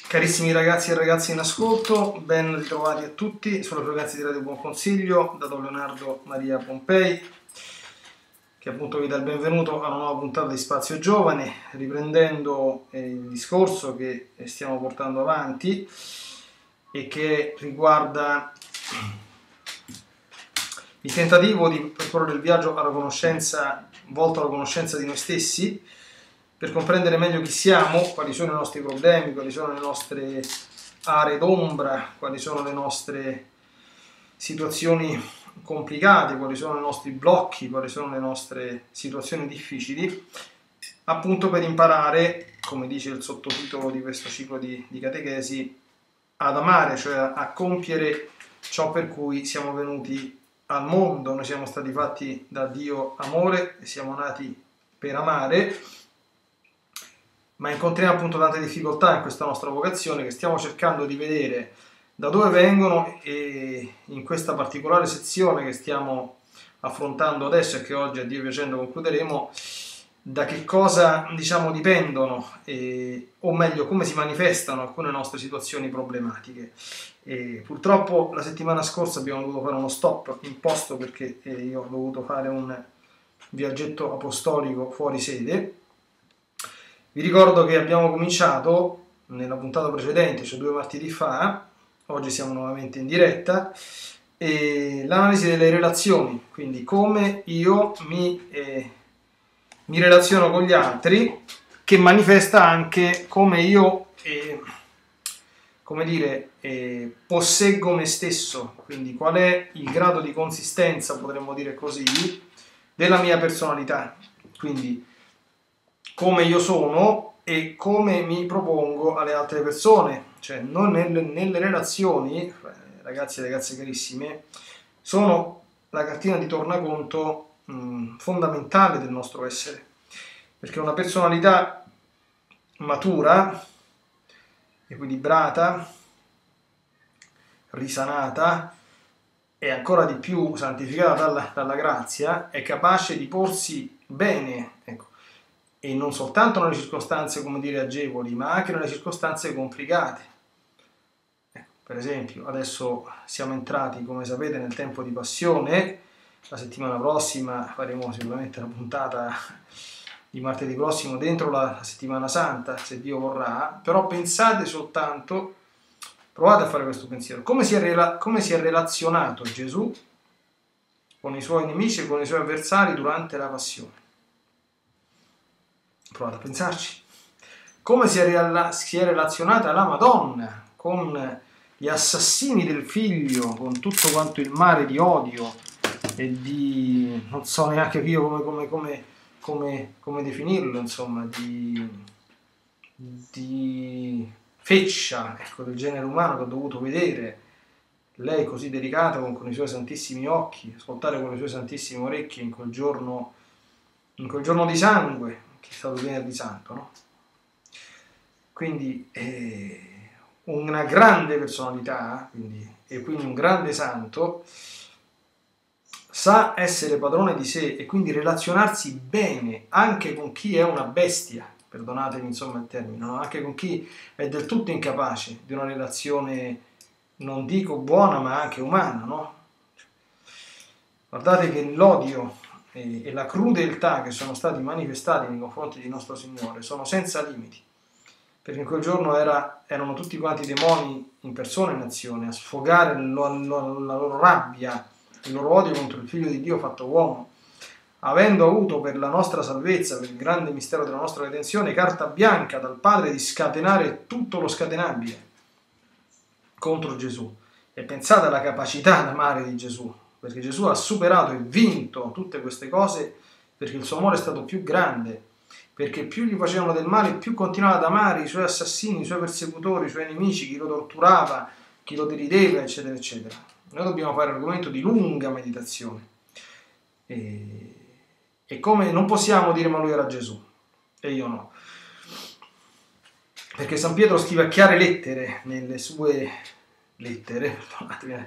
Carissimi ragazzi e ragazze in ascolto, ben ritrovati a tutti sulla frequenza di Radio Buon Consiglio da Don Leonardo Maria Pompei, che appunto vi dà il benvenuto a una nuova puntata di Spazio Giovane, riprendendo il discorso che stiamo portando avanti e che riguarda il tentativo di percorrere il viaggio alla conoscenza, volto alla conoscenza di noi stessi, per comprendere meglio chi siamo, quali sono i nostri problemi, quali sono le nostre aree d'ombra, quali sono le nostre situazioni complicate, quali sono i nostri blocchi, quali sono le nostre situazioni difficili, appunto per imparare, come dice il sottotitolo di questo ciclo di catechesi, ad amare, cioè a compiere ciò per cui siamo venuti al mondo. Noi siamo stati fatti da Dio amore e siamo nati per amare, ma incontriamo appunto tante difficoltà in questa nostra vocazione che stiamo cercando di vedere da dove vengono, e in questa particolare sezione che stiamo affrontando adesso e che oggi, a Dio piacendo, concluderemo, da che cosa dipendono, o meglio come si manifestano alcune nostre situazioni problematiche. Purtroppo la settimana scorsa abbiamo dovuto fare uno stop imposto perché io ho dovuto fare un viaggetto apostolico fuori sede. Vi ricordo che abbiamo cominciato nella puntata precedente, cioè 2 martedì fa, oggi siamo nuovamente in diretta, l'analisi delle relazioni, quindi come io mi relaziono con gli altri, che manifesta anche come io posseggo me stesso, quindi qual è il grado di consistenza, potremmo dire così, della mia personalità, quindi come io sono e come mi propongo alle altre persone, cioè non nelle relazioni. Ragazzi e ragazze carissime, sono la cartina di tornaconto fondamentale del nostro essere, perché una personalità matura, equilibrata, risanata e ancora di più santificata dalla grazia è capace di porsi bene, e non soltanto nelle circostanze, agevoli, ma anche nelle circostanze complicate. Per esempio, adesso siamo entrati, come sapete, nel tempo di passione. La settimana prossima faremo sicuramente una puntata di martedì prossimo dentro la settimana santa, se Dio vorrà. Però pensate soltanto, provate a fare questo pensiero, come si è relazionato Gesù con i suoi nemici e con i suoi avversari durante la passione. Provate a pensarci. Come si è relazionata la Madonna con gli assassini del figlio, con tutto quanto il mare di odio e di, non so neanche io come definirlo, insomma, di feccia, del genere umano che ho dovuto vedere. Lei così delicata, con i suoi santissimi occhi, ascoltare con le sue santissime orecchie in quel giorno di sangue, che è stato venerdì santo, no? Quindi una grande personalità, e quindi un grande santo, sa essere padrone di sé e quindi relazionarsi bene anche con chi è una bestia, perdonatemi insomma il termine, no? Anche con chi è del tutto incapace di una relazione, non dico buona, ma anche umana, no? Guardate che l'odio e la crudeltà che sono stati manifestati nei confronti di nostro Signore sono senza limiti, perché in quel giorno erano tutti quanti demoni in persona e in azione a sfogare la loro rabbia, il loro odio contro il Figlio di Dio fatto uomo, avendo avuto per la nostra salvezza, per il grande mistero della nostra redenzione, carta bianca dal Padre di scatenare tutto lo scatenabile contro Gesù. E pensate alla capacità d'amare di Gesù, perché Gesù ha superato e vinto tutte queste cose, perché il suo amore è stato più grande, perché più gli facevano del male, più continuava ad amare i suoi assassini, i suoi persecutori, i suoi nemici, chi lo torturava, chi lo derideva, eccetera, eccetera. Noi dobbiamo fare argomento di lunga meditazione. E come non possiamo dire ma lui era Gesù, e io no. Perché San Pietro scrive a chiare lettere, nelle sue lettere, perdonatemi,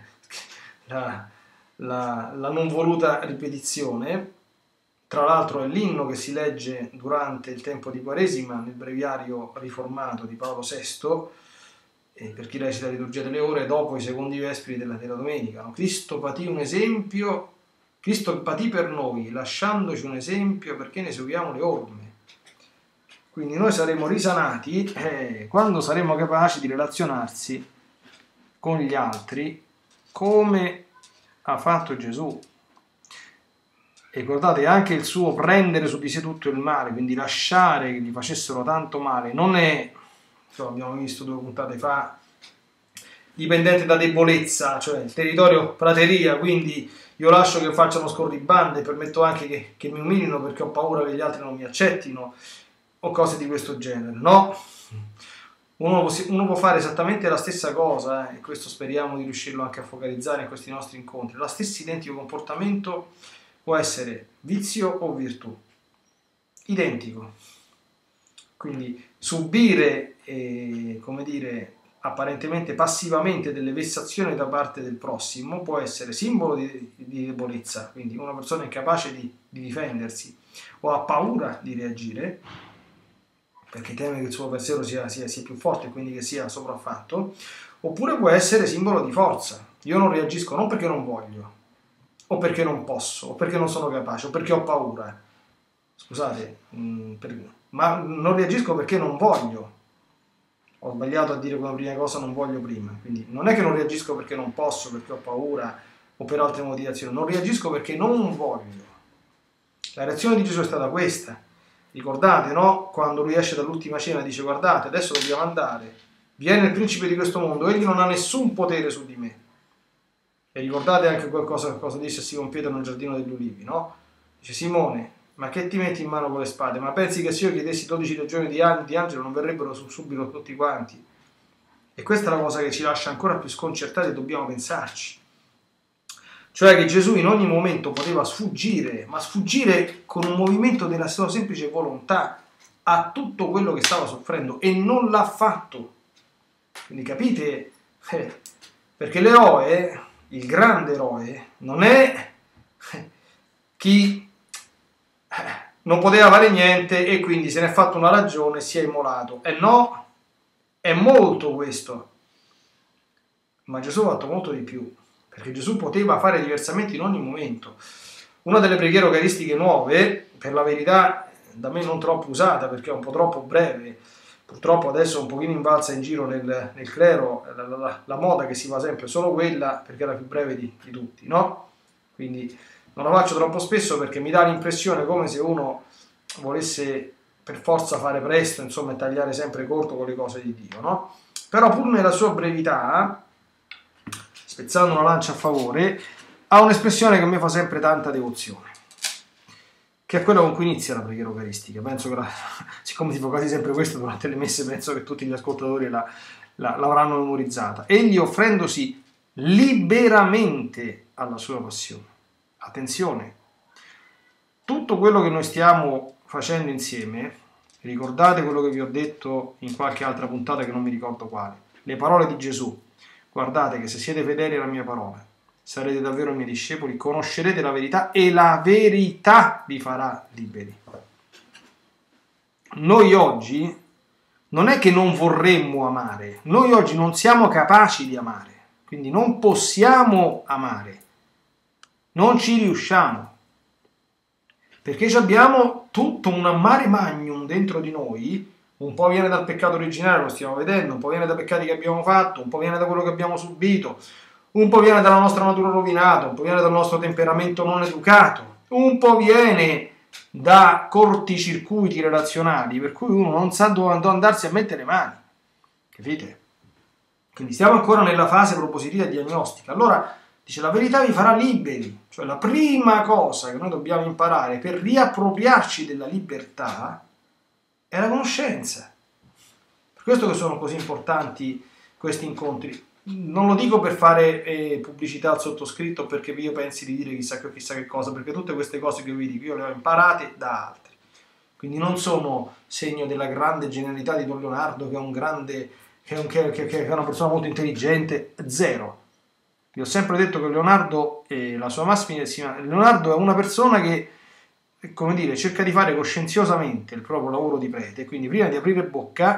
la non voluta ripetizione. Tra l'altro è l'inno che si legge durante il tempo di Quaresima nel breviario riformato di Paolo VI, per chi recita la liturgia delle ore, dopo i secondi vespri della domenica. No? Cristo patì un esempio, Cristo patì per noi, lasciandoci un esempio perché ne seguiamo le orme. Quindi noi saremo risanati quando saremo capaci di relazionarsi con gli altri come ha fatto Gesù. E guardate, anche il suo prendere su di sé tutto il male, quindi lasciare che gli facessero tanto male, non è, abbiamo visto 2 puntate fa, dipendente da debolezza, cioè il territorio prateria, quindi io lascio che facciano scorribande, permetto anche che mi umilino perché ho paura che gli altri non mi accettino, o cose di questo genere, no? Uno può fare esattamente la stessa cosa, e questo speriamo di riuscirlo anche a focalizzare in questi nostri incontri. Lo stesso identico comportamento può essere vizio o virtù, identico. Quindi subire, come dire, apparentemente passivamente delle vessazioni da parte del prossimo può essere simbolo di debolezza, quindi una persona incapace di difendersi o ha paura di reagire perché teme che il suo pensiero sia più forte e quindi che sia sopraffatto, oppure può essere simbolo di forza. Io non reagisco non perché non voglio, o perché non posso, o perché non sono capace, o perché ho paura. Scusate, ma non reagisco perché non voglio. Ho sbagliato a dire come prima cosa non voglio prima. Quindi non è che non reagisco perché non posso, perché ho paura, o per altre motivazioni. Non reagisco perché non voglio. La reazione di Gesù è stata questa. Ricordate, no? Quando lui esce dall'ultima cena dice: guardate, adesso dobbiamo andare, viene il principe di questo mondo, egli non ha nessun potere su di me. E ricordate anche cosa disse Simon Pietro nel giardino degli ulivi, no? Dice: Simone, ma che ti metti in mano con le spade? Ma pensi che se io chiedessi 12 legioni di angelo non verrebbero subito tutti quanti? E questa è la cosa che ci lascia ancora più sconcertati e dobbiamo pensarci. Cioè che Gesù in ogni momento poteva sfuggire, ma sfuggire con un movimento della sua semplice volontà a tutto quello che stava soffrendo, e non l'ha fatto. Quindi capite? Perché l'eroe, il grande eroe, non è chi non poteva fare niente e quindi se ne è fatto una ragione e si è immolato. E no, è molto questo. Ma Gesù ha fatto molto di più. Perché Gesù poteva fare diversamente in ogni momento. Una delle preghiere eucaristiche nuove, per la verità da me non troppo usata perché è un po' troppo breve, purtroppo adesso è un pochino invalsa in giro nel clero, la moda che si fa sempre solo quella perché è la più breve di tutti, no? Quindi non la faccio troppo spesso perché mi dà l'impressione come se uno volesse per forza fare presto, insomma, e tagliare sempre corto con le cose di Dio, no? Però pur nella sua brevità, spezzando una lancia a favore, ha un'espressione che a me fa sempre tanta devozione, che è quella con cui inizia la preghiera eucaristica. Penso che, siccome si fa quasi sempre questo durante le messe, penso che tutti gli ascoltatori l'avranno memorizzata. Egli offrendosi liberamente alla sua passione. Attenzione, tutto quello che noi stiamo facendo insieme, ricordate quello che vi ho detto in qualche altra puntata che non mi ricordo quale, le parole di Gesù: guardate che se siete fedeli alla mia parola sarete davvero i miei discepoli, conoscerete la verità e la verità vi farà liberi. Noi oggi non è che non vorremmo amare, noi oggi non siamo capaci di amare, quindi non possiamo amare, non ci riusciamo, perché abbiamo tutto un mare magnum dentro di noi. Un po' viene dal peccato originale, lo stiamo vedendo, un po' viene dai peccati che abbiamo fatto, un po' viene da quello che abbiamo subito, un po' viene dalla nostra natura rovinata, un po' viene dal nostro temperamento non educato, un po' viene da corticircuiti relazionali per cui uno non sa dove andarsi a mettere le mani, capite? Quindi stiamo ancora nella fase propositiva e diagnostica. Allora dice: la verità vi farà liberi, cioè la prima cosa che noi dobbiamo imparare per riappropriarci della libertà è la conoscenza. Per questo che sono così importanti questi incontri. Non lo dico per fare pubblicità al sottoscritto perché io pensi di dire chissà che cosa, perché tutte queste cose che vi dico io le ho imparate da altri. Quindi non sono segno della grande genialità di Don Leonardo, che è un grande, che è una persona molto intelligente, zero. Vi ho sempre detto che Leonardo è la sua massima. Leonardo è una persona che, come dire, cerca di fare coscienziosamente il proprio lavoro di prete, quindi prima di aprire bocca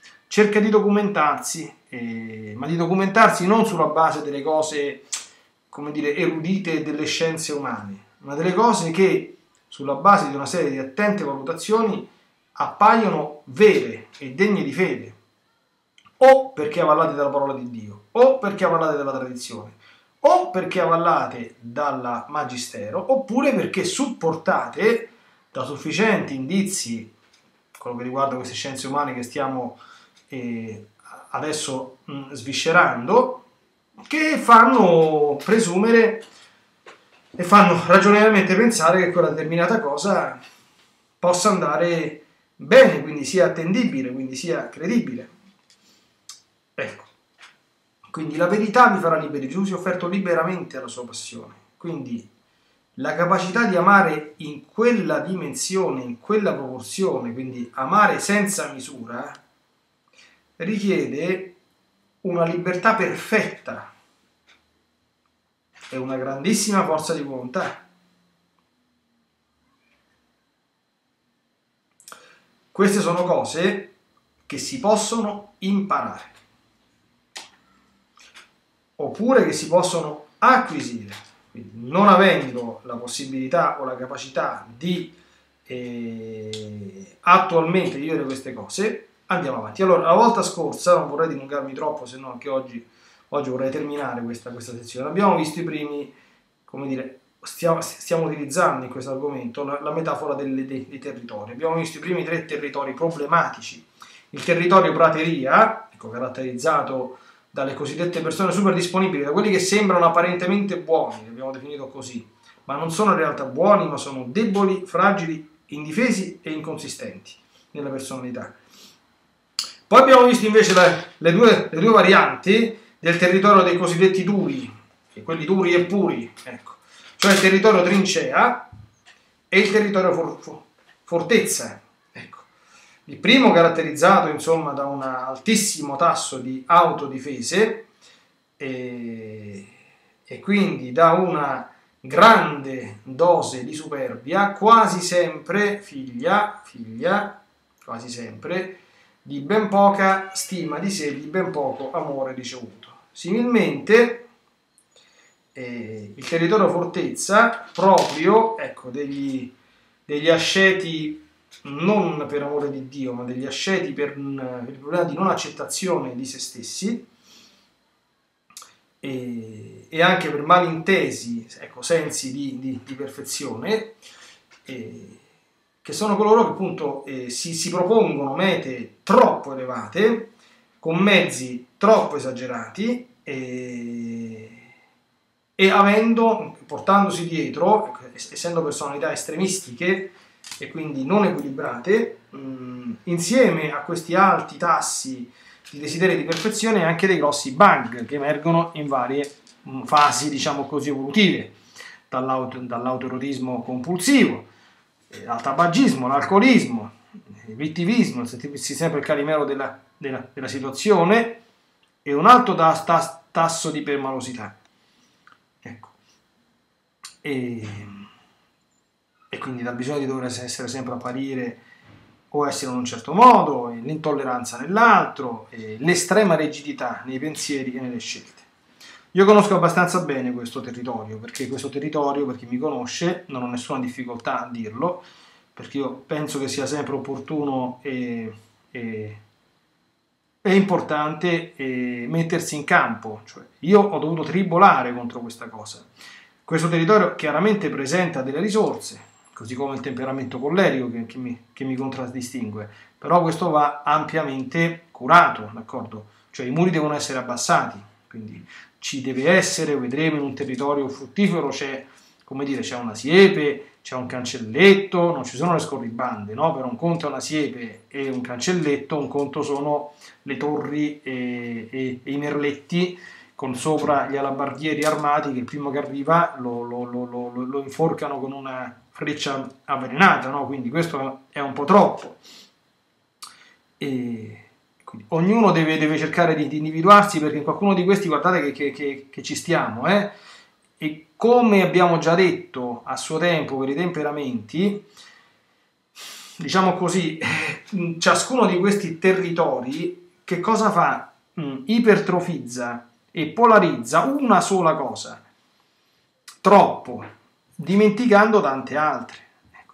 cerca di documentarsi, ma di documentarsi non sulla base delle cose, come dire, erudite delle scienze umane, ma delle cose che sulla base di una serie di attente valutazioni appaiono vere e degne di fede, o perché avallate dalla parola di Dio, o perché avallate dalla tradizione, o perché avallate dal magistero, oppure perché supportate da sufficienti indizi, quello che riguarda queste scienze umane che stiamo adesso sviscerando, che fanno presumere e fanno ragionevolmente pensare che quella determinata cosa possa andare bene, quindi sia attendibile, quindi sia credibile. Ecco, quindi la verità vi farà liberi. Gesù si è offerto liberamente alla sua passione, quindi la capacità di amare in quella dimensione, in quella proporzione, quindi amare senza misura, richiede una libertà perfetta e una grandissima forza di volontà. Queste sono cose che si possono imparare, oppure che si possono acquisire. Quindi, non avendo la possibilità o la capacità di attualmente vivere queste cose, andiamo avanti. Allora, la volta scorsa, non vorrei dilungarmi troppo, se no anche oggi vorrei terminare questa sezione. Abbiamo visto i primi, come dire, stiamo utilizzando in questo argomento la metafora dei territori. Abbiamo visto i primi 3 territori problematici. Il territorio prateria, ecco, caratterizzato dalle cosiddette persone super disponibili, da quelli che sembrano apparentemente buoni, li abbiamo definito così, ma non sono in realtà buoni, ma sono deboli, fragili, indifesi e inconsistenti nella personalità. Poi abbiamo visto invece le due varianti del territorio dei cosiddetti duri, e quelli duri e puri, ecco, cioè il territorio trincea e il territorio fortezza. Ecco. Il primo caratterizzato, insomma, da un altissimo tasso di autodifese e quindi da una grande dose di superbia, quasi sempre figlia, quasi sempre, di ben poca stima di sé, di ben poco amore ricevuto. Similmente, il territorio fortezza, proprio, ecco, degli asceti non per amore di Dio, ma degli asceti per il problema di non accettazione di se stessi e anche per malintesi, ecco, sensi di perfezione, che sono coloro che appunto si propongono mete troppo elevate, con mezzi troppo esagerati e portandosi dietro, essendo personalità estremistiche e quindi non equilibrate, insieme a questi alti tassi di desiderio di perfezione anche dei grossi bug che emergono in varie fasi, diciamo così, evolutive, dall'autoerotismo compulsivo, al tabagismo, l'alcolismo, il vittimismo, il sentirsi sempre il calimero della situazione e un alto tasso di permalosità. Ecco. E quindi dal bisogno di dover essere sempre apparire o essere in un certo modo, l'intolleranza nell'altro, l'estrema rigidità nei pensieri e nelle scelte. Io conosco abbastanza bene questo territorio, per chi mi conosce, non ho nessuna difficoltà a dirlo, perché io penso che sia sempre opportuno e importante mettersi in campo. Cioè, io ho dovuto tribolare contro questa cosa. Questo territorio chiaramente presenta delle risorse, così come il temperamento collerico che mi contraddistingue, però questo va ampiamente curato, d'accordo? Cioè i muri devono essere abbassati, quindi ci deve essere, vedremo in un territorio fruttifero c'è, come dire, c'è una siepe, c'è un cancelletto, non ci sono le scorribande, no? Per un conto è una siepe e un cancelletto, un conto sono le torri e i merletti con sopra gli alabardieri armati che il primo che arriva lo inforcano con una freccia avvelenata, no? Quindi questo è un po' troppo. E quindi ognuno deve cercare di individuarsi, perché in qualcuno di questi guardate che ci stiamo, e come abbiamo già detto a suo tempo per i temperamenti, diciamo così, ciascuno di questi territori che cosa fa? Ipertrofizza e polarizza una sola cosa, troppo, dimenticando tante altre. Ecco.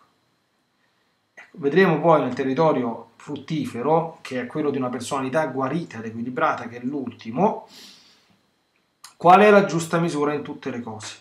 Vedremo poi nel territorio fruttifero, che è quello di una personalità guarita ed equilibrata, che è l'ultimo, qual è la giusta misura in tutte le cose.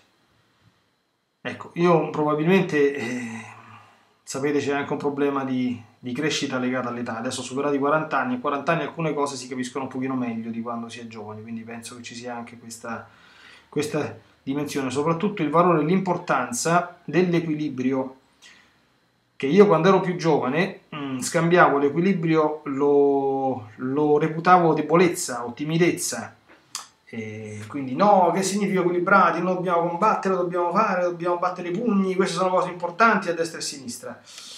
Ecco, io probabilmente, sapete, c'è anche un problema di crescita legato all'età. Adesso ho superato i 40 anni, e 40 anni alcune cose si capiscono un pochino meglio di quando si è giovani, quindi penso che ci sia anche questa dimensione, soprattutto il valore e l'importanza dell'equilibrio, che io quando ero più giovane scambiavo l'equilibrio, lo reputavo debolezza o timidezza. Quindi no, che significa equilibrati? Non dobbiamo combattere, dobbiamo battere i pugni, queste sono cose importanti a destra e a sinistra.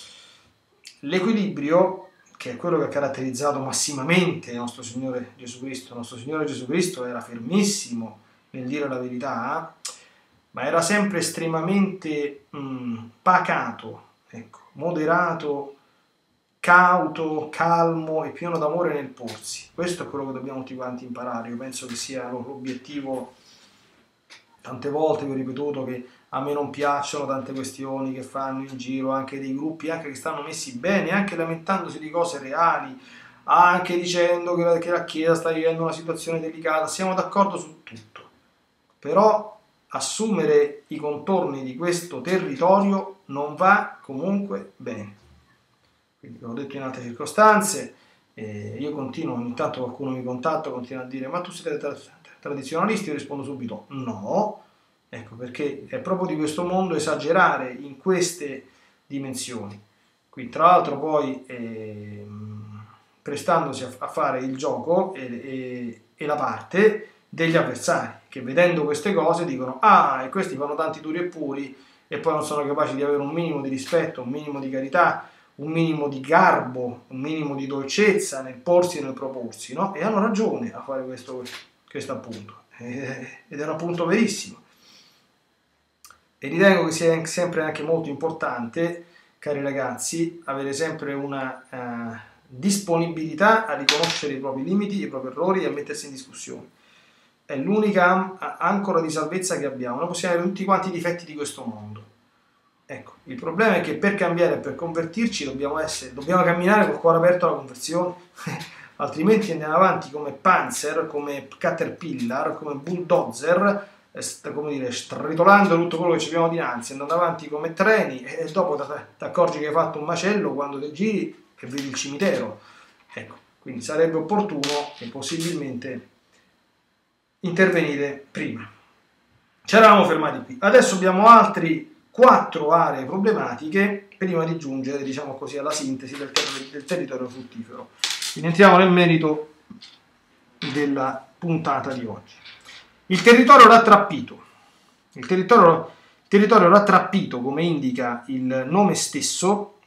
L'equilibrio, che è quello che ha caratterizzato massimamente il nostro Signore Gesù Cristo era fermissimo nel dire la verità, ma era sempre estremamente pacato, ecco, moderato, cauto, calmo e pieno d'amore nel porsi. Questo è quello che dobbiamo tutti quanti imparare. Io penso che sia l'obiettivo. Tante volte vi ho ripetuto che a me non piacciono tante questioni che fanno in giro, anche dei gruppi anche che stanno messi bene, anche lamentandosi di cose reali, anche dicendo che la Chiesa sta vivendo una situazione delicata. Siamo d'accordo su tutto, però assumere i contorni di questo territorio non va comunque bene. Quindi l'ho detto in altre circostanze, io continuo, ogni tanto qualcuno mi contatta, continua a dire ma tu siete tradizionalisti? Io rispondo subito no, ecco, perché è proprio di questo mondo esagerare in queste dimensioni. Qui tra l'altro poi prestandosi a fare il gioco e la parte degli avversari, che vedendo queste cose dicono e questi fanno tanti duri e puri e poi non sono capaci di avere un minimo di rispetto, un minimo di carità, un minimo di garbo, un minimo di dolcezza nel porsi e nel proporsi, no? E hanno ragione a fare questo appunto, ed è un appunto verissimo. E ritengo che sia sempre anche molto importante, cari ragazzi, avere sempre una disponibilità a riconoscere i propri limiti, i propri errori e a mettersi in discussione. È l'unica ancora di salvezza che abbiamo. Noi possiamo avere tutti quanti i difetti di questo mondo. Ecco, il problema è che per cambiare e per convertirci dobbiamo camminare col cuore aperto alla conversione, altrimenti andiamo avanti come Panzer, come Caterpillar, come Bulldozer, come dire, stritolando tutto quello che ci abbiamo dinanzi, andando avanti come treni e dopo ti accorgi che hai fatto un macello quando ti giri e vedi il cimitero. Ecco, quindi sarebbe opportuno e possibilmente intervenire prima. Ci eravamo fermati qui. Adesso abbiamo altri 4 aree problematiche prima di giungere, diciamo così, alla sintesi del territorio fruttifero. Quindi entriamo nel merito della puntata di oggi. Il territorio rattrappito. Il territorio rattrappito, come indica il nome stesso,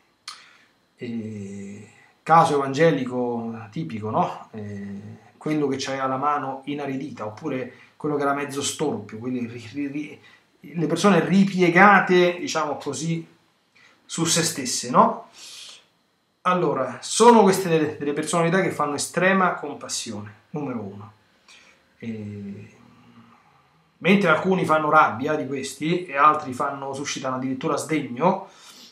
caso evangelico tipico, no? Quello che c'aveva la mano inaridita, oppure quello che era mezzo storpio, le persone ripiegate, diciamo così, su se stesse, no? Allora, sono queste delle personalità che fanno estrema compassione, numero 1. Mentre alcuni fanno rabbia di questi e altri suscitano addirittura sdegno,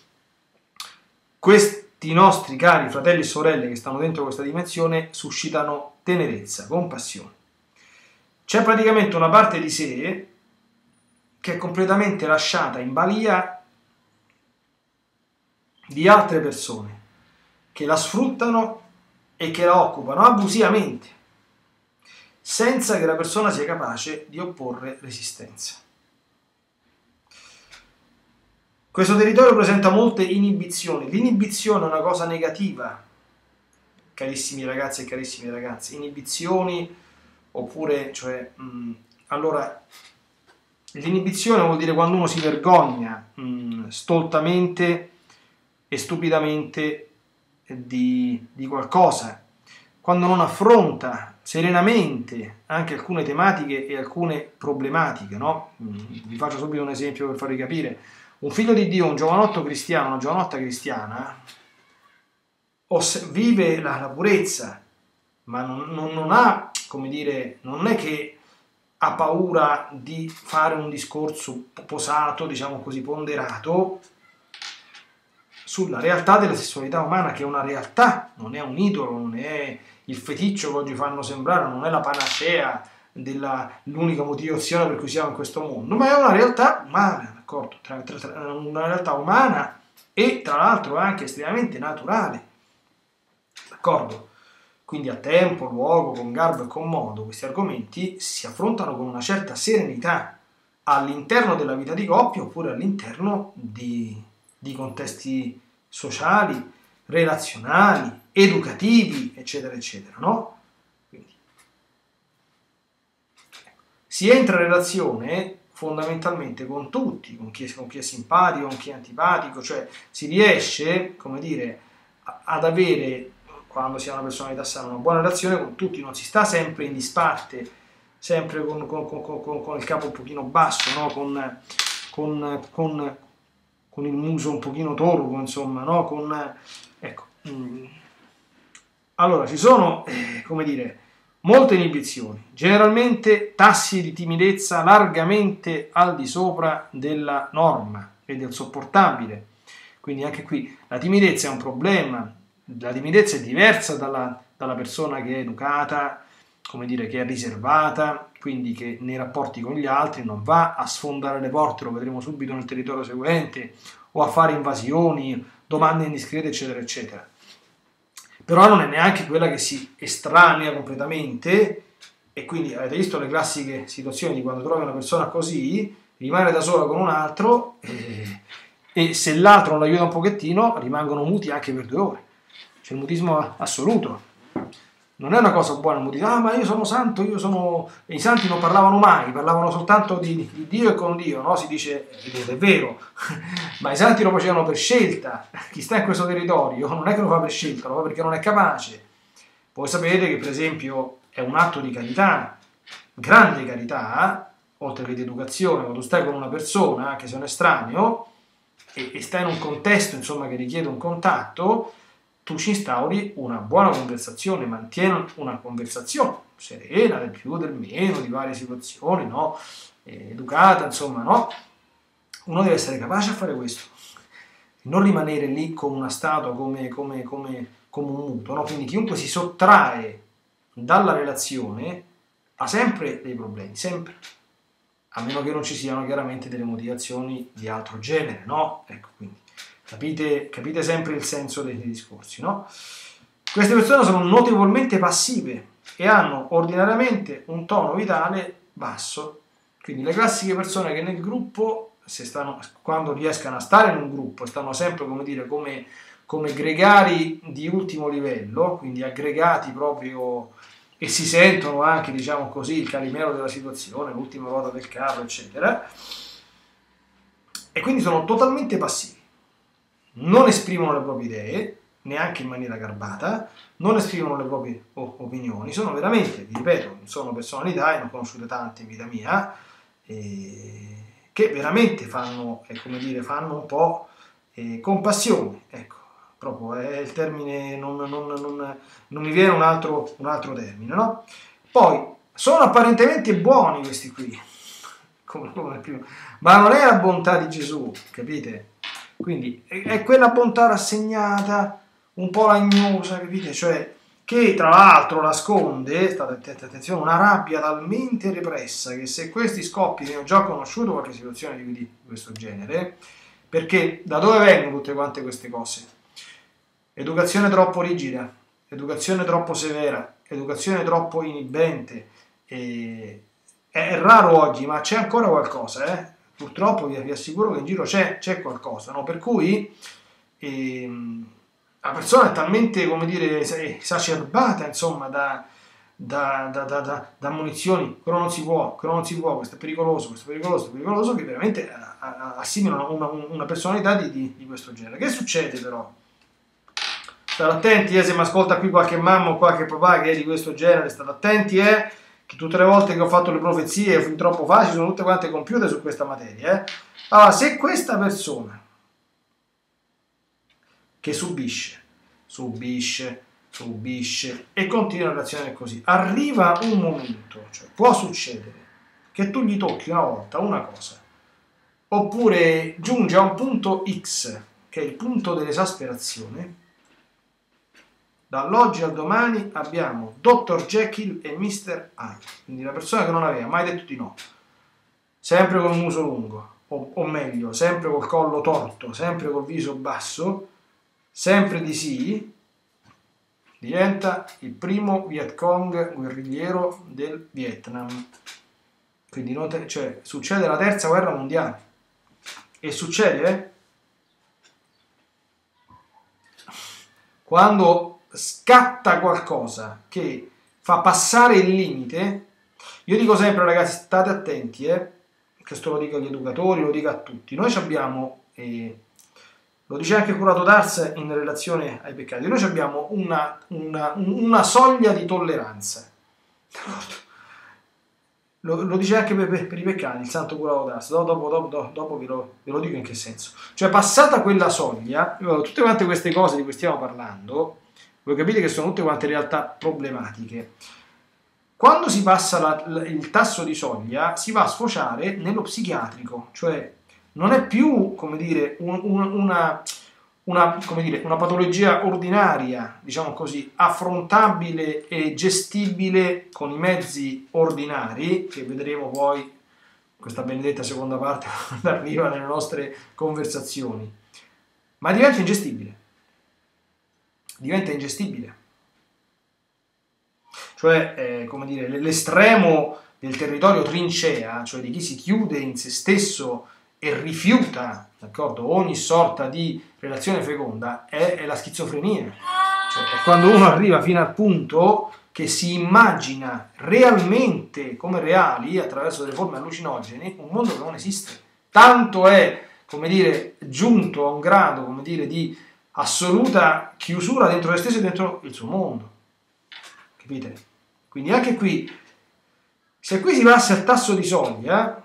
questi nostri cari fratelli e sorelle che stanno dentro questa dimensione suscitano tenerezza, compassione. C'è praticamente una parte di sé che è completamente lasciata in balia di altre persone che la sfruttano e che la occupano abusivamente, senza che la persona sia capace di opporre resistenza. Questo territorio presenta molte inibizioni. L'inibizione è una cosa negativa, carissimi ragazzi e carissime ragazze. Inibizioni, oppure, allora, l'inibizione vuol dire quando uno si vergogna stoltamente e stupidamente di qualcosa, quando non affronta serenamente anche alcune tematiche e alcune problematiche, no? Vi faccio subito un esempio per farvi capire. Un figlio di Dio, un giovanotto cristiano, una giovanotta cristiana, vive la purezza, ma non ha, come dire, non è che ha paura di fare un discorso posato, diciamo così, ponderato, sulla realtà della sessualità umana, che è una realtà, non è un idolo, non è il feticcio che oggi fanno sembrare, non è la panacea dell'unica motivazione per cui siamo in questo mondo, ma è una realtà umana, d'accordo? Una realtà umana e tra l'altro anche estremamente naturale, d'accordo? Quindi a tempo, luogo, con garbo e con modo questi argomenti si affrontano con una certa serenità all'interno della vita di coppia oppure all'interno di contesti sociali, relazionali, educativi, eccetera, eccetera, no? Quindi, si entra in relazione fondamentalmente con tutti, con chi è simpatico, con chi è antipatico, cioè si riesce, come dire, ad avere, quando si ha una personalità sana, una buona relazione con tutti, non si sta sempre in disparte, sempre con il capo un pochino basso, no? Con il muso un pochino torvo, insomma, no? Ecco. Allora, ci sono, come dire, molte inibizioni, generalmente tassi di timidezza largamente al di sopra della norma e del sopportabile. Quindi anche qui la timidezza è un problema, la timidezza è diversa dalla persona che è educata, come dire, che è riservata, quindi che nei rapporti con gli altri non va a sfondare le porte, lo vedremo subito nel territorio seguente, o a fare invasioni, domande indiscrete, eccetera, eccetera. Però non è neanche quella che si estranea completamente, e quindi avete visto le classiche situazioni di quando trovi una persona così, rimane da sola con un altro e se l'altro non l'aiuta un pochettino rimangono muti anche per 2 ore. C'è il mutismo assoluto. Non è una cosa buona il mutismo, ma io sono santo, e i santi non parlavano mai, parlavano soltanto di Dio e con Dio, no? Si dice, ed è vero, ma i santi lo facevano per scelta. Chi sta in questo territorio non è che lo fa per scelta, lo fa perché non è capace. Voi sapete che per esempio è un atto di carità, grande carità, oltre che di educazione, quando stai con una persona, anche se è un estraneo, e stai in un contesto insomma che richiede un contatto, tu ci instauri una buona conversazione, mantieni una conversazione serena, del più, del meno, di varie situazioni, no? Educata, insomma, no? Uno deve essere capace a fare questo, non rimanere lì come una statua, come un muto, no? Quindi chiunque si sottrae dalla relazione ha sempre dei problemi, sempre, a meno che non ci siano chiaramente delle motivazioni di altro genere, no? Ecco, quindi capite sempre il senso dei discorsi, no? Queste persone sono notevolmente passive e hanno ordinariamente un tono vitale basso, quindi le classiche persone che nel gruppo, quando riescano a stare in un gruppo, stanno sempre, come dire, come gregari di ultimo livello, quindi aggregati proprio, e si sentono anche, diciamo così, il calimero della situazione, l'ultima ruota del carro, eccetera, e quindi sono totalmente passivi. Non esprimono le proprie idee, neanche in maniera garbata, non esprimono le proprie opinioni, sono veramente, vi ripeto, sono personalità, e ne ho conosciute tante in vita mia, che veramente fanno, come dire, fanno un po' compassione, ecco, proprio è il termine, non mi viene un altro termine, no? Poi, sono apparentemente buoni questi qui, come più, ma non è la bontà di Gesù, capite? Quindi è quella bontà rassegnata, un po' lagnosa, capite? Cioè, che tra l'altro nasconde, state attenzione, una rabbia talmente repressa che se questi scoppi, ne ho già conosciuto qualche situazione di questo genere, perché da dove vengono tutte quante queste cose? Educazione troppo rigida, educazione troppo severa, educazione troppo inibente, è raro oggi, ma c'è ancora qualcosa, Purtroppo vi assicuro che in giro c'è qualcosa, no? Per cui la persona è talmente, come dire, esacerbata, insomma, da munizioni, quello non si può, questo è pericoloso, che veramente assimilano una personalità di questo genere. Che succede però? State attenti, se mi ascolta qui qualche mamma o qualche papà che è di questo genere, state attenti, che tutte le volte che ho fatto le profezie fin troppo facili sono tutte quante compiute su questa materia. Allora, se questa persona che subisce subisce, subisce e continua a relazionare così. Arriva un momento, cioè può succedere che tu gli tocchi una volta una cosa, oppure giunge a un punto X, che è il punto dell'esasperazione. Dall'oggi al domani abbiamo Dr. Jekyll e Mr. Hyde, quindi la persona che non aveva mai detto di no, sempre col muso lungo, o meglio, sempre col collo torto, sempre col viso basso, sempre di sì, diventa il primo Viet Cong guerrigliero del Vietnam. Quindi cioè, succede la terza guerra mondiale. E succede quando scatta qualcosa che fa passare il limite. Io dico sempre, ragazzi, state attenti, questo lo dico agli educatori, lo dico a tutti. Noi abbiamo, lo dice anche Curato d'Ars in relazione ai peccati, noi abbiamo una soglia di tolleranza. Lo dice anche per i peccati il santo Curato d'Ars. Dopo ve lo dico in che senso. Cioè, passata quella soglia, tutte quante queste cose di cui stiamo parlando, voi capite che sono tutte quante realtà problematiche. Quando si passa il tasso di soglia, si va a sfociare nello psichiatrico, cioè non è più, come dire, una patologia ordinaria, diciamo così, affrontabile e gestibile con i mezzi ordinari, che vedremo poi questa benedetta seconda parte quando arriva nelle nostre conversazioni, ma diventa ingestibile. Diventa ingestibile. Cioè, come dire, l'estremo del territorio trincea, cioè di chi si chiude in se stesso e rifiuta, d'accordo, ogni sorta di relazione feconda, è la schizofrenia. Cioè, è quando uno arriva fino al punto che si immagina realmente come reali, attraverso delle forme allucinogene, un mondo che non esiste. Tanto è, come dire, giunto a un grado, come dire, di assoluta chiusura dentro se stesso e dentro il suo mondo. Capite? Quindi anche qui, se qui si passa al tasso di soglia,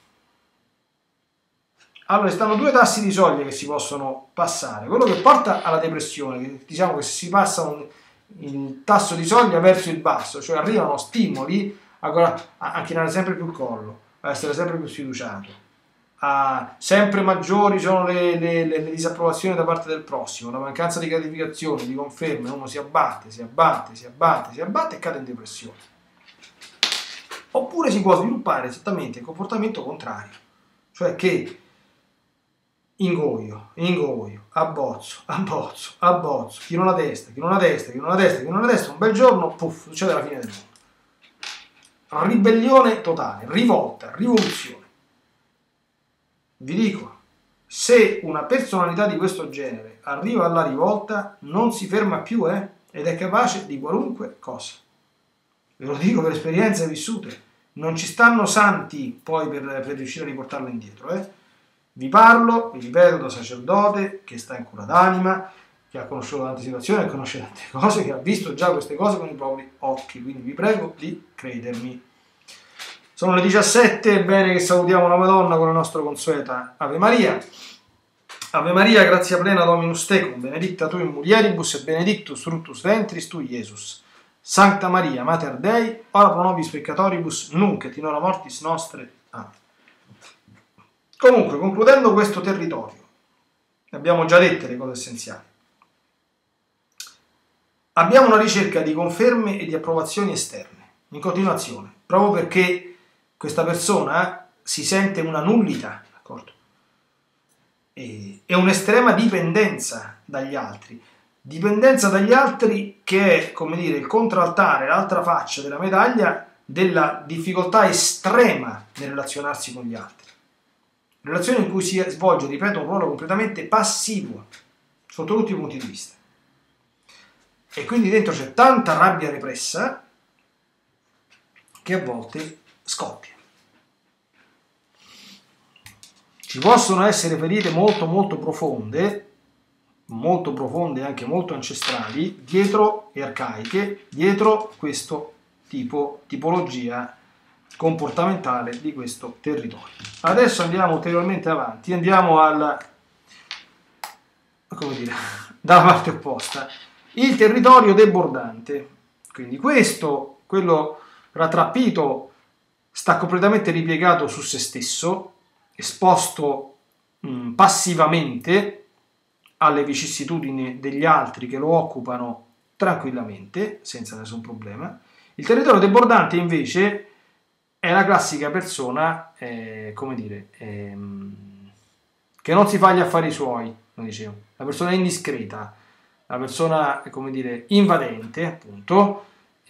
allora stanno due tassi di soglia che si possono passare. Quello che porta alla depressione, che diciamo che si passa il tasso di soglia verso il basso, cioè arrivano stimoli a chinare sempre più il collo, a essere sempre più sfiduciato. Sempre maggiori sono le disapprovazioni da parte del prossimo, la mancanza di gratificazione, di conferme, uno si abbatte e cade in depressione. Oppure si può sviluppare esattamente il comportamento contrario, cioè che ingoio, abbozzo, tiro una testa, un bel giorno, puff, succede la fine del mondo. Ribellione totale, rivolta, rivoluzione. Vi dico, se una personalità di questo genere arriva alla rivolta, non si ferma più, ed è capace di qualunque cosa. Ve lo dico per esperienze vissute. Non ci stanno santi poi per riuscire a riportarlo indietro, Vi parlo, vi ripeto, da sacerdote che sta in cura d'anima, che ha conosciuto tante situazioni, che conosce tante cose, che ha visto già queste cose con i propri occhi. Quindi vi prego di credermi. Sono le 17, è bene che salutiamo la Madonna con la nostra consueta Ave Maria. Ave Maria, grazia plena Dominus tecum, benedicta tu in mulieribus e benedictus fructus ventris tui, Iesus. Sancta Maria, Mater Dei, ora pro nobis peccatoribus, nunc et in hora mortis nostre. Amen. Comunque, concludendo questo territorio, abbiamo già dette le cose essenziali. Abbiamo una ricerca di conferme e di approvazioni esterne, in continuazione, proprio perché questa persona si sente una nullità, d'accordo? E un'estrema dipendenza dagli altri. Dipendenza dagli altri che è, come dire, il contraltare, l'altra faccia della medaglia della difficoltà estrema nel relazionarsi con gli altri. Relazione in cui si svolge, ripeto, un ruolo completamente passivo, sotto tutti i punti di vista. E quindi dentro c'è tanta rabbia repressa che a volte scoppia. Ci possono essere ferite molto profonde e anche molto ancestrali dietro e arcaiche, dietro questo tipologia comportamentale di questo territorio. Adesso andiamo ulteriormente avanti, andiamo dalla parte opposta. il territorio debordante. Quindi questo, quello rattrappito, sta completamente ripiegato su se stesso, esposto passivamente alle vicissitudini degli altri che lo occupano tranquillamente, senza nessun problema. Il territorio debordante invece è la classica persona, come dire, che non si fa gli affari suoi, come dicevo, la persona indiscreta, la persona, come dire, invadente, appunto.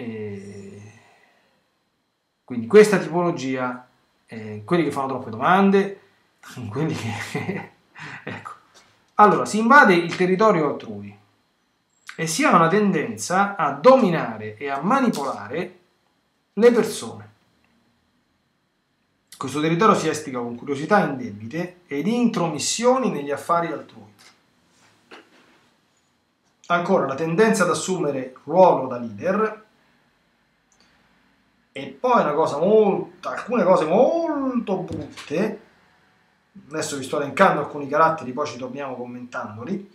Quindi questa tipologia, quelli che fanno troppe domande, quelli che... ecco. Allora, si invade il territorio altrui e si ha una tendenza a dominare e a manipolare le persone. Questo territorio si esplica con curiosità indebite ed intromissioni negli affari altrui. Ancora, la tendenza ad assumere ruolo da leader. E poi alcune cose molto brutte, adesso vi sto elencando alcuni caratteri, poi ci torniamo commentandoli,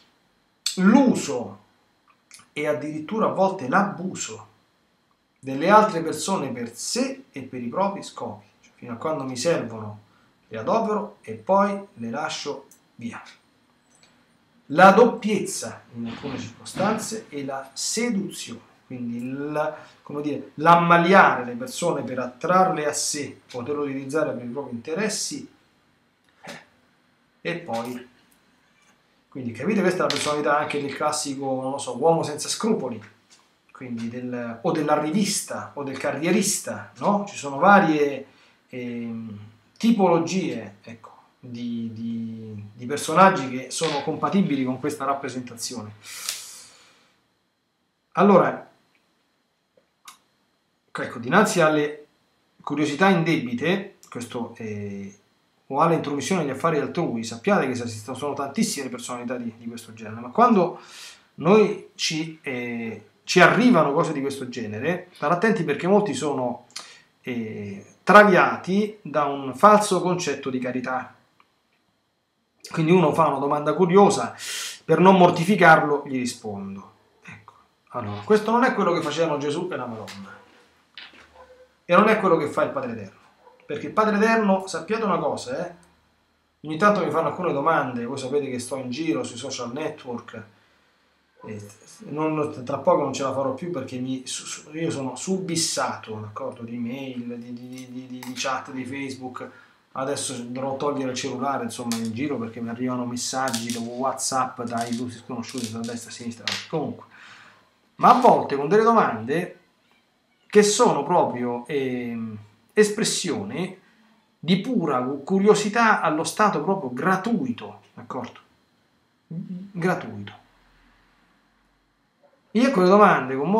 l'uso e addirittura a volte l'abuso delle altre persone per sé e per i propri scopi, cioè, fino a quando mi servono le adopero e poi le lascio via. La doppiezza in alcune circostanze e la seduzione. Quindi l'ammaliare le persone per attrarle a sé, poterlo utilizzare per i propri interessi, e poi, quindi capite, questa è la personalità anche del classico, non lo so, uomo senza scrupoli, quindi o della rivista o del carrierista, no? Ci sono varie tipologie, ecco, di personaggi che sono compatibili con questa rappresentazione. Allora, ecco, dinanzi alle curiosità indebite, o alle intromissioni negli affari altrui, sappiate che sono tantissime personalità di questo genere, ma quando noi ci arrivano cose di questo genere, state attenti perché molti sono traviati da un falso concetto di carità. Quindi uno fa una domanda curiosa, per non mortificarlo gli rispondo. Ecco, allora, questo non è quello che facevano Gesù e la Madonna. E non è quello che fa il Padre Eterno. Perché il Padre Eterno, sappiate una cosa, ogni tanto mi fanno alcune domande, voi sapete che sto in giro sui social network, tra poco non ce la farò più perché io sono subissato, d'accordo, di mail, di chat di Facebook, adesso dovrò togliere il cellulare, insomma, in giro perché mi arrivano messaggi da WhatsApp dai illussi sconosciuti da destra a sinistra, comunque. Ma a volte con delle domande che sono proprio espressione di pura curiosità allo stato proprio gratuito, d'accordo? Gratuito. Io a quelle domande con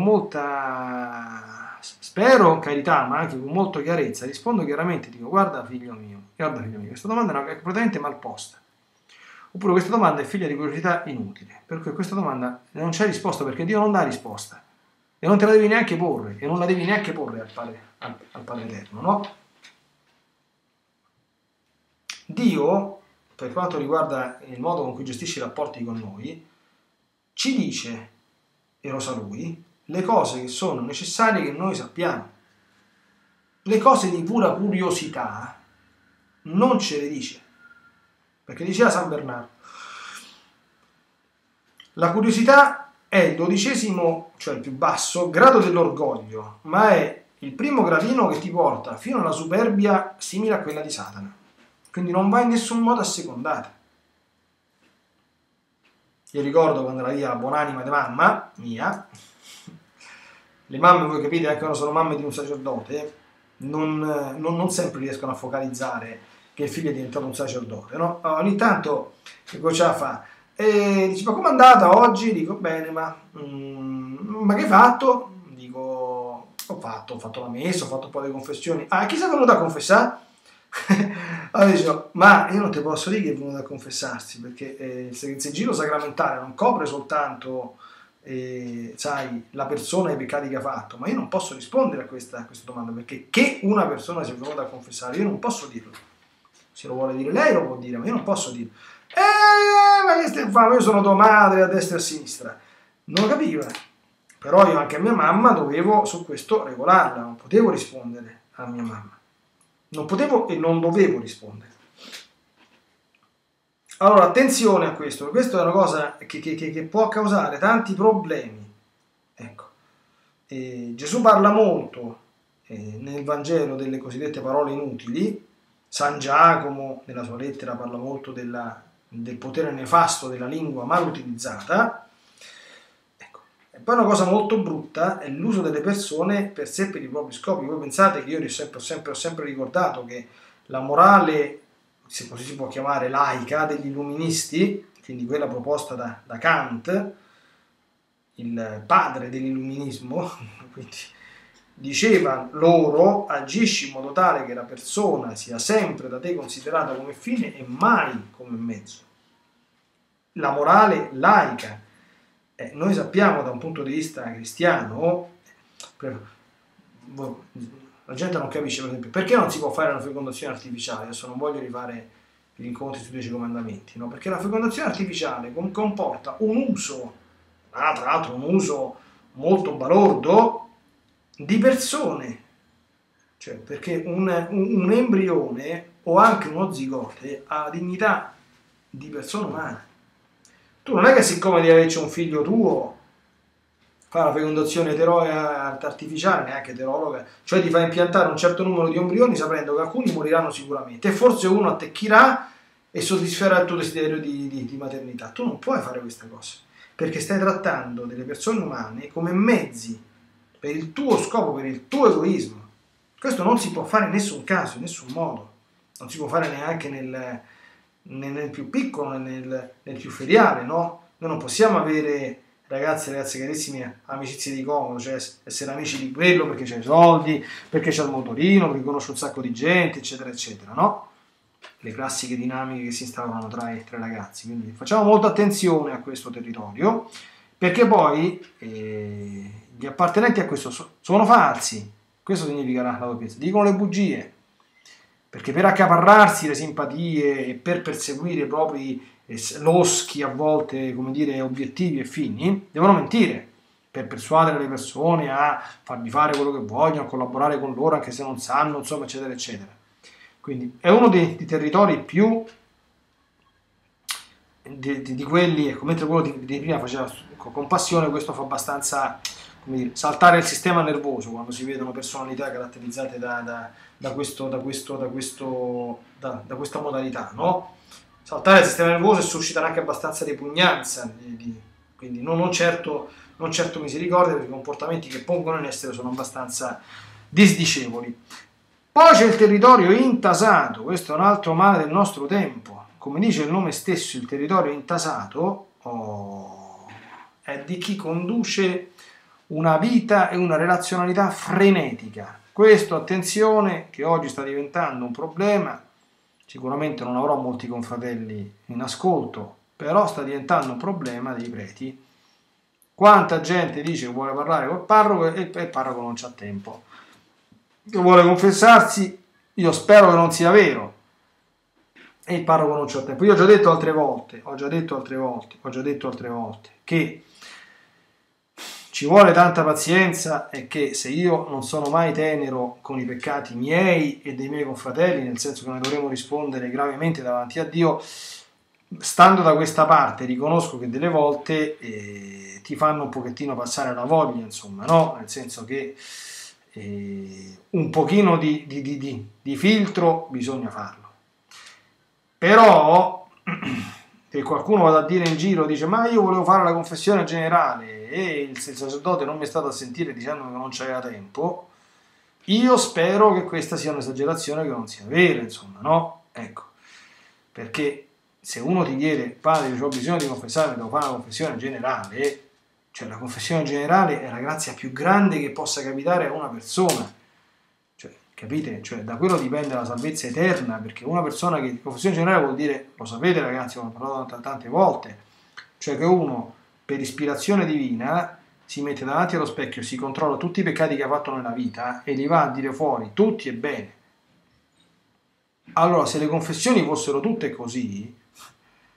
molta spero carità, ma anche con molta chiarezza rispondo chiaramente, dico guarda figlio mio, questa domanda è completamente mal posta. Oppure questa domanda è figlia di curiosità inutile, per cui questa domanda non c'è risposta perché Dio non dà risposta. E non te la devi neanche porre, e non la devi neanche porre al Padre Eterno, no? Dio, per quanto riguarda il modo con cui gestisce i rapporti con noi, ci dice, e lo sa Lui, le cose che sono necessarie che noi sappiamo. Le cose di pura curiosità non ce le dice, perché diceva San Bernardo, la curiosità è il 12°, cioè il più basso, grado dell'orgoglio, ma è il primo gradino che ti porta fino alla superbia simile a quella di Satana. Quindi non va in nessun modo assecondata. Io ricordo quando era lì la buonanima di mamma mia, le mamme, voi capite, anche quando sono mamme di un sacerdote, non sempre riescono a focalizzare che il figlio è diventato un sacerdote, no? Ogni tanto che cosa fa? E dice, ma com'è andata oggi? Dico, bene, ma che hai fatto? Dico, ho fatto la messa, ho fatto un po' di confessioni. Ah, chi sei venuto a confessare? Allora dicevo, ma io non ti posso dire che è venuto a confessarsi, perché il sigillo sacramentale non copre soltanto sai, la persona e i peccati che ha fatto, ma io non posso rispondere a questa domanda, perché che una persona sia venuta a confessare, io non posso dirlo. Se lo vuole dire lei lo può dire, ma io non posso dirlo. Ma che stai facendo? Io sono tua madre a destra e a sinistra. Non lo capiva. Però io anche a mia mamma dovevo su questo regolarla, non potevo rispondere a mia mamma. Non potevo e non dovevo rispondere. Allora, attenzione a questo, questa è una cosa che può causare tanti problemi. Ecco. Gesù parla molto nel Vangelo delle cosiddette parole inutili. San Giacomo, nella sua lettera, parla molto del potere nefasto della lingua mal utilizzata. Ecco. E poi una cosa molto brutta è l'uso delle persone per sé e per i propri scopi. Voi pensate che io ho sempre ricordato che la morale, se così si può chiamare, laica degli illuministi, quindi quella proposta da Kant, il padre dell'illuminismo, quindi diceva loro: agisci in modo tale che la persona sia sempre da te considerata come fine e mai come mezzo. La morale laica. Noi sappiamo da un punto di vista cristiano, la gente non capisce, per esempio, perché non si può fare una fecondazione artificiale. Adesso non voglio rifare gli incontri sui 10 comandamenti, no? Perché la fecondazione artificiale comporta un uso, tra l'altro un uso molto balordo, di persone. Cioè, perché un embrione o anche uno zigote ha la dignità di persona umana. Tu non è che siccome devi averci un figlio tuo fa la fecondazione artificiale, neanche eterologa, cioè ti fa impiantare un certo numero di embrioni sapendo che alcuni moriranno sicuramente e forse uno attecchirà e soddisferà il tuo desiderio di maternità. Tu non puoi fare queste cose, perché stai trattando delle persone umane come mezzi per il tuo scopo, per il tuo egoismo. Questo non si può fare in nessun caso, in nessun modo. Non si può fare neanche nel più piccolo, nel più feriale, no? Noi non possiamo avere ragazze carissimi, amicizie di comodo, cioè essere amici di quello perché c'ha i soldi, perché c'ha il motorino, perché conosce un sacco di gente, eccetera, eccetera, no? Le classiche dinamiche che si instaurano tra i ragazzi. Quindi facciamo molta attenzione a questo territorio, perché poi gli appartenenti a questo sono falsi. Questo significa la doppiezza. Dicono le bugie, perché per accaparrarsi le simpatie e per perseguire i propri loschi, a volte, come dire, obiettivi e fini, devono mentire per persuadere le persone a fargli fare quello che vogliono, a collaborare con loro anche se non sanno, insomma, eccetera, eccetera. Quindi è uno dei territori più di quelli, ecco, mentre quello di prima faceva con passione, questo fa abbastanza, come dire, saltare il sistema nervoso quando si vedono personalità caratterizzate da questa modalità, no? Saltare il sistema nervoso e suscitare anche abbastanza ripugnanza, quindi non certo misericordia, perché i comportamenti che pongono in essere sono abbastanza disdicevoli. Poi c'è il territorio intasato, questo è un altro male del nostro tempo. Come dice il nome stesso, il territorio intasato è di chi conduce una vita e una relazionalità frenetica. Questo, attenzione, che oggi sta diventando un problema. Sicuramente non avrò molti confratelli in ascolto, però sta diventando un problema dei preti. Quanta gente dice che vuole parlare col parroco e il parroco non c'ha tempo. Che vuole confessarsi, io spero che non sia vero, e il parroco non c'ha tempo. Io ho già detto altre volte che ci vuole tanta pazienza e che se io non sono mai tenero con i peccati miei e dei miei confratelli, nel senso che noi dovremo rispondere gravemente davanti a Dio, stando da questa parte riconosco che delle volte ti fanno un pochettino passare la voglia, insomma, no? Nel senso che un pochino di filtro bisogna farlo. Però se qualcuno vada a dire in giro, dice ma io volevo fare la confessione generale e il sacerdote non mi è stato a sentire dicendo che non c'aveva tempo, io spero che questa sia un'esagerazione, che non sia vera, insomma, no? Ecco, perché se uno ti chiede, padre, ho bisogno di confessarmi, devo fare una confessione generale, cioè la confessione generale è la grazia più grande che possa capitare a una persona. Capite? Cioè da quello dipende la salvezza eterna, perché una persona che confessione generale vuol dire, lo sapete ragazzi, ho parlato tante volte, cioè che uno per ispirazione divina si mette davanti allo specchio, si controlla tutti i peccati che ha fatto nella vita e li va a dire fuori tutti e bene. Allora se le confessioni fossero tutte così,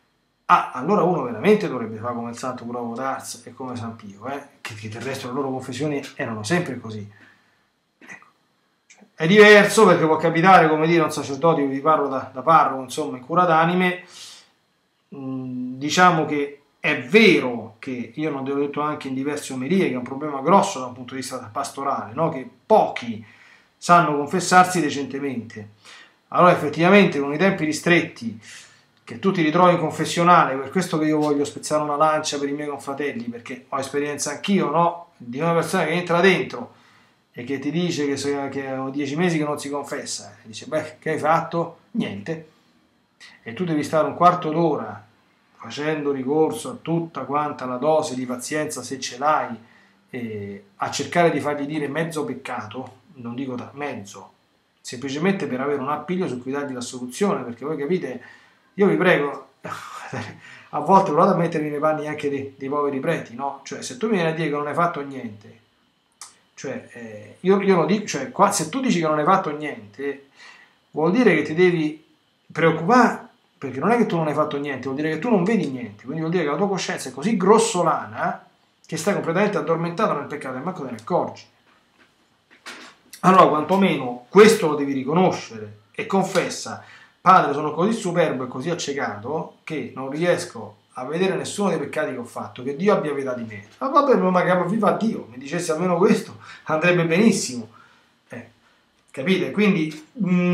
allora uno veramente dovrebbe fare come il Santo Provo d'Ars e come San Pio, che del resto le loro confessioni erano sempre così. Ecco. È diverso perché può capitare, come dire, a un sacerdote, io vi parlo da parroco, insomma, in cura d'anime, diciamo che è vero che, io non l'ho detto anche in diverse omelie, che è un problema grosso da un punto di vista pastorale, no? Che pochi sanno confessarsi decentemente. Allora effettivamente con i tempi ristretti, che tu ti ritrovi in confessionale, per questo che io voglio spezzare una lancia per i miei confratelli, perché ho esperienza anch'io, no? Di una persona che entra dentro e che ti dice che ho 10 mesi che non si confessa, e dice, beh, che hai fatto? Niente. E tu devi stare un quarto d'ora facendo ricorso a tutta quanta la dose di pazienza, se ce l'hai, a cercare di fargli dire mezzo peccato, non dico mezzo, semplicemente per avere un appiglio su cui dargli la soluzione, perché voi capite, io vi prego, a volte provate a mettermi nei panni anche dei poveri preti, no? Cioè, se tu mi vieni a dire che non hai fatto niente, cioè, io lo dico, cioè, se tu dici che non hai fatto niente, vuol dire che ti devi preoccupare, perché non è che tu non hai fatto niente, vuol dire che tu non vedi niente, quindi vuol dire che la tua coscienza è così grossolana che stai completamente addormentato nel peccato e manco te ne accorgi. Allora, quantomeno, questo lo devi riconoscere e confessa: Padre, sono così superbo e così accecato che non riesco a vedere nessuno dei peccati che ho fatto, che Dio abbia pietà di me. Ma vabbè, ma viva Dio, mi dicesse almeno questo, andrebbe benissimo. Capite? Quindi,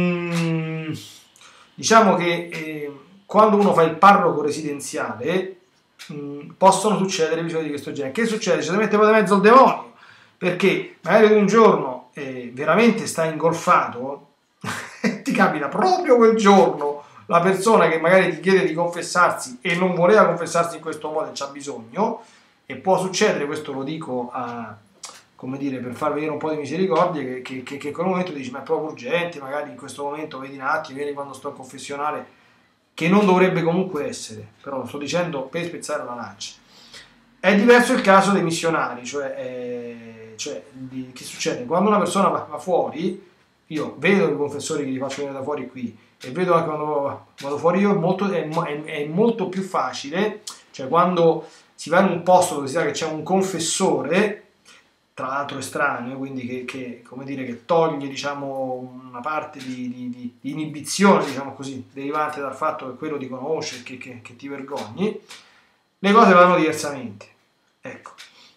diciamo che quando uno fa il parroco residenziale, possono succedere episodi di questo genere. Che succede? Ci mette poi di mezzo il demonio, perché magari un giorno veramente stai ingolfato e ti capita proprio quel giorno la persona che magari ti chiede di confessarsi e non voleva confessarsi in questo modo e c'ha bisogno, e può succedere, questo lo dico come dire, per far vedere un po' di misericordia, che in quel momento dici, ma è proprio urgente, magari in questo momento vedi un attimo, vieni quando sto in confessionale, che non dovrebbe comunque essere, però lo sto dicendo per spezzare la lancia. È diverso il caso dei missionari, che succede? Quando una persona va fuori, io vedo i confessori che li faccio venire da fuori qui, e vedo anche quando vado fuori io, è molto più facile, cioè quando si va in un posto dove si sa che c'è un confessore, tra l'altro estraneo, quindi come dire, che toglie, diciamo, una parte di inibizione, diciamo così, derivante dal fatto che quello ti conosce e che ti vergogni, le cose vanno diversamente. Ecco.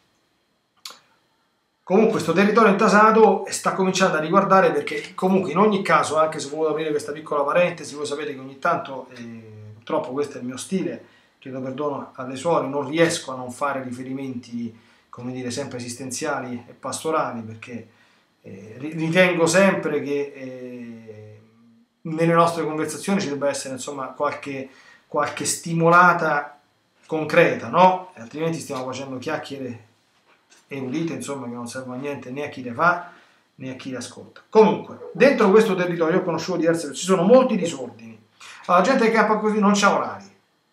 Comunque questo territorio intasato sta cominciando a riguardare, perché comunque in ogni caso, anche se volevo aprire questa piccola parentesi, voi sapete che ogni tanto, purtroppo questo è il mio stile, chiedo perdono alle suore, non riesco a non fare riferimenti, come dire, sempre esistenziali e pastorali, perché ritengo sempre che nelle nostre conversazioni ci debba essere, insomma, qualche stimolata concreta, no? Altrimenti stiamo facendo chiacchiere erudite, insomma, che non servono a niente né a chi le fa né a chi le ascolta. Comunque, dentro questo territorio ho conosciuto diverse persone, ci sono molti disordini. Allora, la gente che campa così non c'ha orari,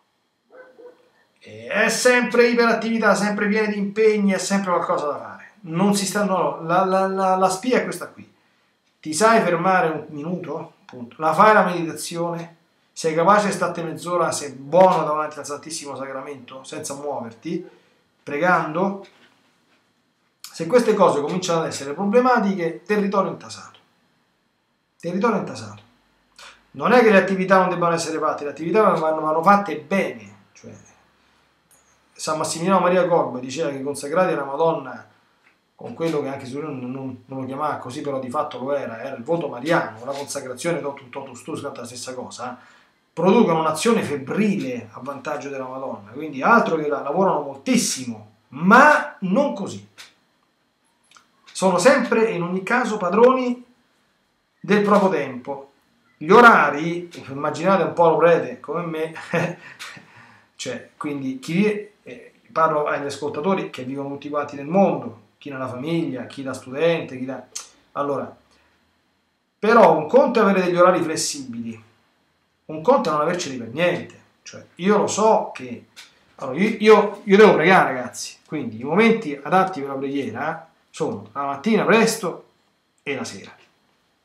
è sempre iperattività, sempre piena di impegni, è sempre qualcosa da fare. Non si sta, no, la spia è questa qui. Ti sai fermare un minuto? Punto. La fai la meditazione? Sei capace di stare mezz'ora, sei buono davanti al Santissimo Sacramento, senza muoverti, pregando? Se queste cose cominciano ad essere problematiche, territorio intasato. Territorio intasato. Non è che le attività non debbano essere fatte, le attività vanno fatte bene. Cioè, San Massimiliano Maria Colbe diceva che i consacrati alla Madonna, con quello che anche se lui non lo chiamava così, però di fatto lo era il voto mariano, la consacrazione totus tuus, la stessa cosa, producono un'azione febbrile a vantaggio della Madonna, quindi altro che lavorano moltissimo, ma non così. Sono sempre e in ogni caso padroni del proprio tempo. Gli orari, immaginate un po' lo prete come me, cioè, quindi parlo agli ascoltatori che vivono tutti quanti nel mondo, chi nella famiglia, chi da studente, allora, però un conto è avere degli orari flessibili, un conto è non averceli per niente. Cioè, io lo so che allora, io devo pregare, ragazzi, quindi i momenti adatti per la preghiera sono la mattina presto e la sera.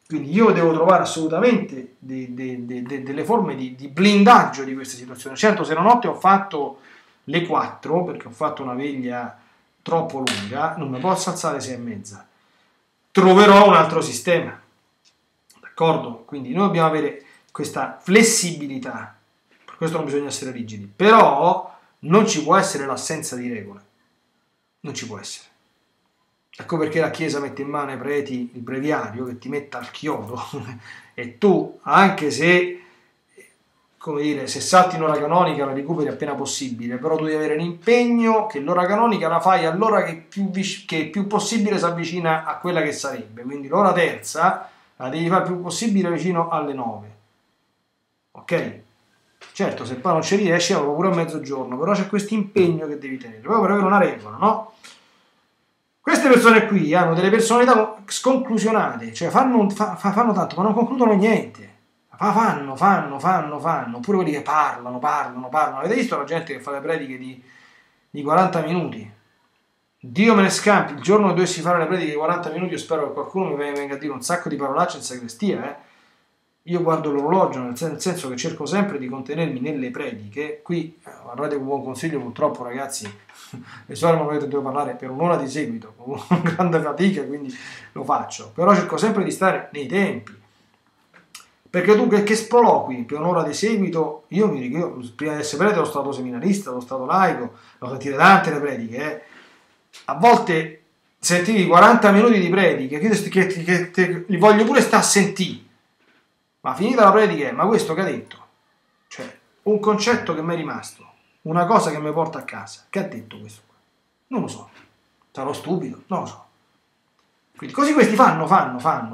Quindi io devo trovare assolutamente delle forme di blindaggio di queste situazioni. Certo, se notte ho fatto le 4, perché ho fatto una veglia troppo lunga, non mi posso alzare alle 6:30. Troverò un altro sistema. D'accordo? Quindi noi dobbiamo avere questa flessibilità. Per questo non bisogna essere rigidi. Però non ci può essere l'assenza di regole. Non ci può essere. Ecco perché la Chiesa mette in mano ai preti il breviario che ti metta al chiodo e tu, anche se, come dire, se salti in ora canonica la recuperi appena possibile, però tu devi avere l'impegno che l'ora canonica la fai all'ora che più possibile si avvicina a quella che sarebbe. Quindi l'ora terza la devi fare il più possibile vicino alle 9. Ok? Certo, se poi non ci riesci, allora pure a mezzogiorno, però c'è questo impegno che devi tenere. Poi per avere una regola, no? Queste persone qui hanno delle personalità sconclusionate, cioè fanno tanto, ma non concludono niente. Fanno, oppure quelli che parlano. Avete visto la gente che fa le prediche di 40 minuti? Dio me ne scampi, il giorno che dovessi fare le prediche di 40 minuti, io spero che qualcuno mi venga a dire un sacco di parolacce in sacrestia, Io guardo l'orologio, nel senso che cerco sempre di contenermi nelle prediche. Qui, guardate un buon consiglio, purtroppo ragazzi, le suore mi avete dovuto parlare per un'ora di seguito, con grande fatica, quindi lo faccio. Però cerco sempre di stare nei tempi. Perché tu che sproloqui per un'ora di seguito, io prima di essere prete ero stato seminarista, ero stato laico, ho sentito tante le prediche, A volte sentivi 40 minuti di prediche, che li voglio pure stare a sentire. Ma finita la predica, ma questo che ha detto? Cioè, un concetto che mi è rimasto, una cosa che mi porta a casa. Che ha detto questo qua? Non lo so. Sarò stupido? Non lo so. Quindi così questi fanno, ma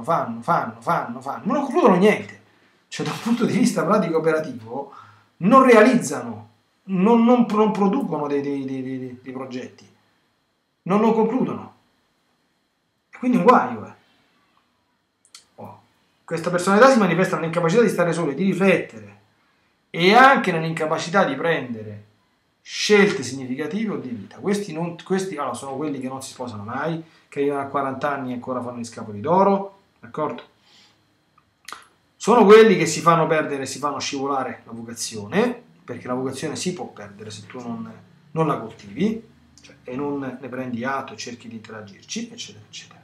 non concludono niente. Cioè, da un punto di vista pratico operativo, non realizzano, non producono dei progetti. Non concludono. E quindi un guaio, Questa personalità si manifesta nell'incapacità di stare soli, di riflettere e anche nell'incapacità di prendere scelte significative o di vita. Questi allora, sono quelli che non si sposano mai, che arrivano a 40 anni e ancora fanno gli scapoli d'oro, d'accordo? Sono quelli che si fanno perdere, si fanno scivolare la vocazione, perché la vocazione si può perdere se tu non la coltivi, cioè, e non ne prendi atto e cerchi di interagirci, eccetera, eccetera.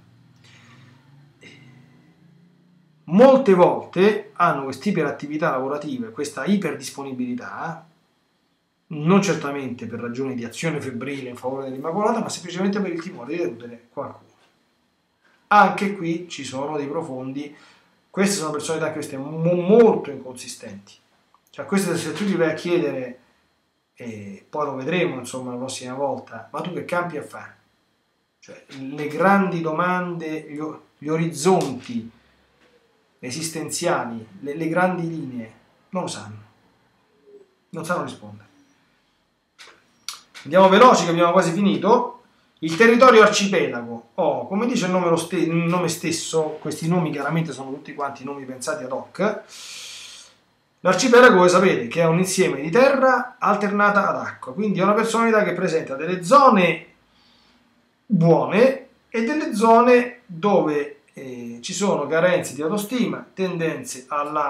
Molte volte hanno questa iperattività lavorativa, questa iperdisponibilità, non certamente per ragioni di azione febbrile in favore dell'Immacolata, ma semplicemente per il timore di deludere qualcuno. Anche qui ci sono dei profondi, queste sono personalità queste molto inconsistenti. Cioè queste se tu gli vai a chiedere, e poi lo vedremo insomma la prossima volta, ma tu che campi a fare? Cioè le grandi domande, gli orizzonti esistenziali, le grandi linee, non lo sanno. Non sanno rispondere. Andiamo veloci che abbiamo quasi finito. Il territorio arcipelago. Come dice il nome stesso, questi nomi chiaramente sono tutti quanti nomi pensati ad hoc. L'arcipelago voi sapete che è un insieme di terra alternata ad acqua, quindi è una personalità che presenta delle zone buone e delle zone dove ci sono carenze di autostima, tendenze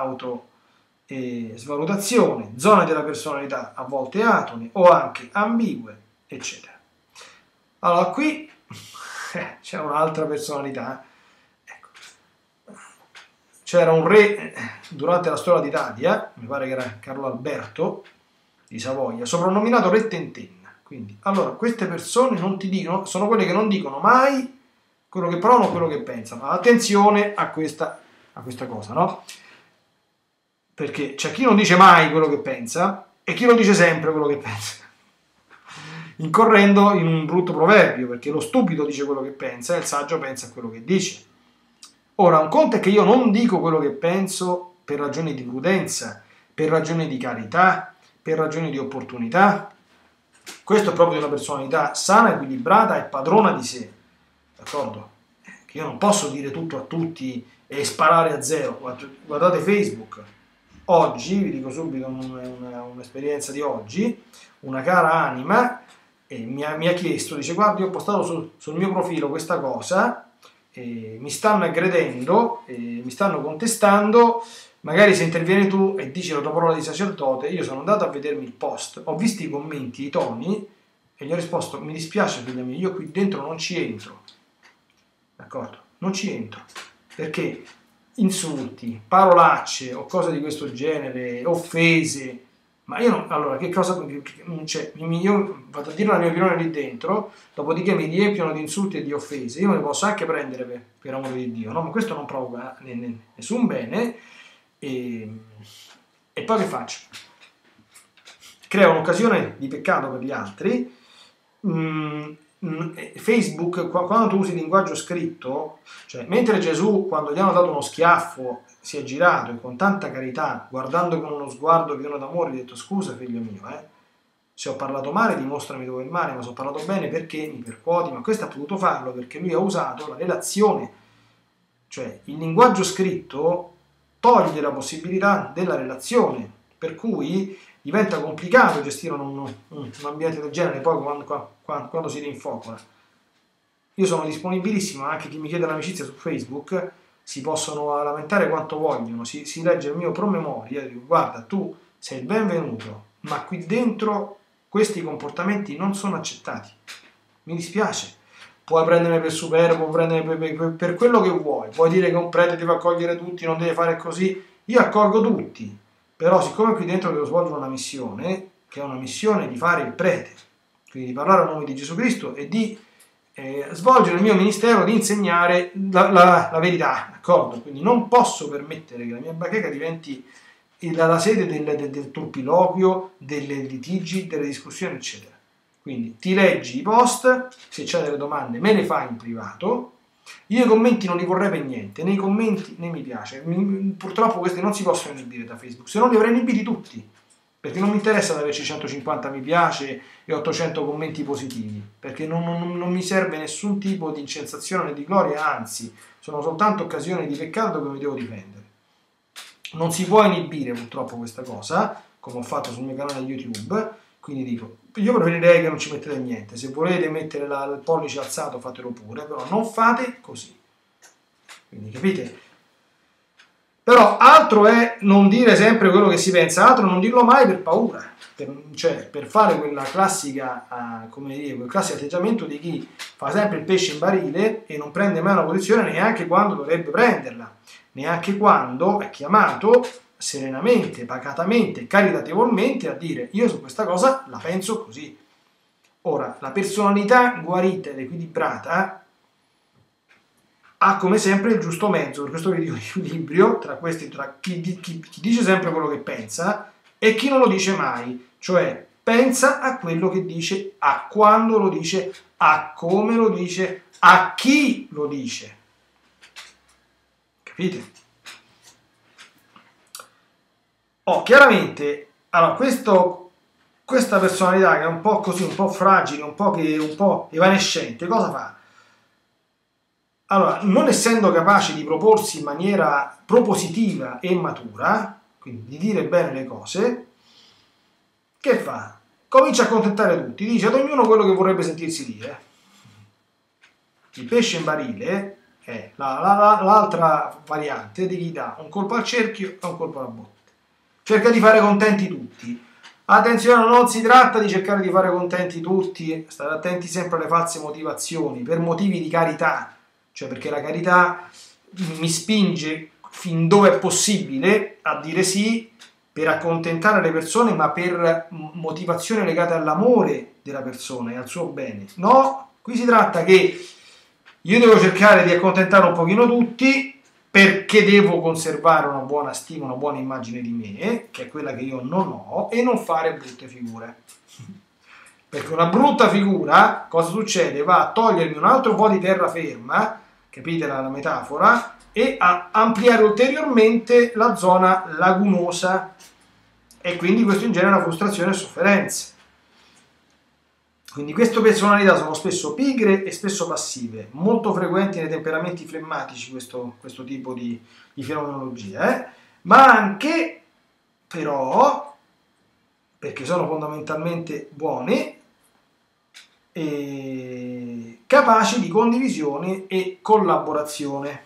all'auto-svalutazione, zone della personalità a volte atone o anche ambigue, eccetera. Allora qui c'è un'altra personalità. Ecco. C'era un re durante la storia d'Italia, mi pare che era Carlo Alberto di Savoia, soprannominato Re Tentenna. Quindi, allora, queste persone non ti dicono, sono quelle che non dicono mai quello che provano, quello che pensano. Attenzione a questa cosa, no? Perché c'è chi non dice mai quello che pensa e chi lo dice sempre quello che pensa, incorrendo in un brutto proverbio, perché lo stupido dice quello che pensa e il saggio pensa a quello che dice. Ora, un conto è che io non dico quello che penso per ragioni di prudenza, per ragioni di carità, per ragioni di opportunità. Questo è proprio una personalità sana, equilibrata e padrona di sé. D'accordo? Che io non posso dire tutto a tutti e sparare a zero. Guardate Facebook. Oggi, vi dico subito un'esperienza di oggi, una cara anima mi ha chiesto, dice guarda io ho postato sul mio profilo questa cosa mi stanno aggredendo, mi stanno contestando. Magari se intervieni tu e dici la tua parola di sacerdote, io sono andato a vedermi il post, ho visto i commenti, i toni, e gli ho risposto: mi dispiace figlia mia, io qui dentro non ci entro, d'accordo? Non ci entro, perché insulti, parolacce o cose di questo genere, offese, ma io non, allora che cosa, cioè, io vado a dire la mia opinione lì dentro, dopodiché mi riempiono di insulti e di offese, io me ne posso anche prendere per amore di Dio, no? Ma questo non provoca nessun bene. E poi che faccio? Crea un'occasione di peccato per gli altri. Facebook, quando tu usi linguaggio scritto, cioè mentre Gesù, quando gli hanno dato uno schiaffo, si è girato e con tanta carità, guardando con uno sguardo pieno d'amore, gli ha detto: scusa figlio mio, se ho parlato male dimostrami dove è il male, ma se ho parlato bene perché mi percuoti. Ma questo ha potuto farlo perché lui ha usato la relazione, cioè il linguaggio scritto toglie la possibilità della relazione, per cui diventa complicato gestire un ambiente del genere poi quando si rinfocola. Io sono disponibilissimo, anche chi mi chiede l'amicizia su Facebook, si possono lamentare quanto vogliono, si legge il mio promemoria e dico: guarda, tu sei il benvenuto, ma qui dentro questi comportamenti non sono accettati, mi dispiace. Puoi prendermi per superbo, puoi prendermi per quello che vuoi, puoi dire che un prete deve accogliere tutti, non deve fare così, io accolgo tutti, però siccome qui dentro devo svolgere una missione, che è una missione di fare il prete, quindi di parlare a nome di Gesù Cristo e di svolgere il mio ministero, di insegnare la verità, d'accordo? Quindi non posso permettere che la mia bacheca diventi la sede del turpiloquio, delle litigi, delle discussioni, eccetera. Quindi ti leggi i post, se c'è delle domande me le fai in privato. Io i commenti non li vorrei per niente, né i commenti né mi piace. Purtroppo questi non si possono inibire da Facebook, se no li avrei inibiti tutti, perché non mi interessa ad averci 150 mi piace e 800 commenti positivi, perché non mi serve nessun tipo di incensazione né di gloria, anzi, sono soltanto occasioni di peccato che mi devo difendere. Non si può inibire purtroppo questa cosa, come ho fatto sul mio canale YouTube, quindi dico, io preferirei che non ci mettete niente, se volete mettere il pollice alzato fatelo pure, però non fate così. Quindi capite? Però altro è non dire sempre quello che si pensa, altro non dirlo mai per paura, per fare quella classica, come dire, quel classico atteggiamento di chi fa sempre il pesce in barile e non prende mai una posizione neanche quando dovrebbe prenderla, neanche quando è chiamato serenamente, pacatamente, caritatevolmente a dire: io su questa cosa la penso così. Ora, la personalità guarita ed equilibrata ha come sempre il giusto mezzo, per questo vi dico equilibrio tra chi dice sempre quello che pensa e chi non lo dice mai, cioè pensa a quello che dice, a quando lo dice, a come lo dice, a chi lo dice. Capite? Chiaramente, allora, questa personalità che è un po' così, un po' fragile, un po' evanescente, cosa fa? Allora, non essendo capace di proporsi in maniera propositiva e matura, quindi di dire bene le cose, che fa? Comincia a accontentare tutti, dice ad ognuno quello che vorrebbe sentirsi dire. Il pesce in barile è l'altra variante di chi dà un colpo al cerchio e un colpo alla botte. Cerca di fare contenti tutti. Attenzione, non si tratta di cercare di fare contenti tutti, state attenti sempre alle false motivazioni, per motivi di carità, cioè perché la carità mi spinge fin dove è possibile a dire sì per accontentare le persone, ma per motivazioni legate all'amore della persona e al suo bene. No, qui si tratta che io devo cercare di accontentare un pochino tutti, perché devo conservare una buona stima, una buona immagine di me, che è quella che io non ho, e non fare brutte figure. Perché una brutta figura, cosa succede? Va a togliermi un altro po' di terraferma, capite la metafora, e a ampliare ulteriormente la zona lagunosa, e quindi questo ingenera frustrazione e sofferenza. Quindi queste personalità sono spesso pigre e spesso passive, molto frequenti nei temperamenti flemmatici questo tipo di fenomenologia, ma anche, però, perché sono fondamentalmente buoni, capaci di condivisione e collaborazione.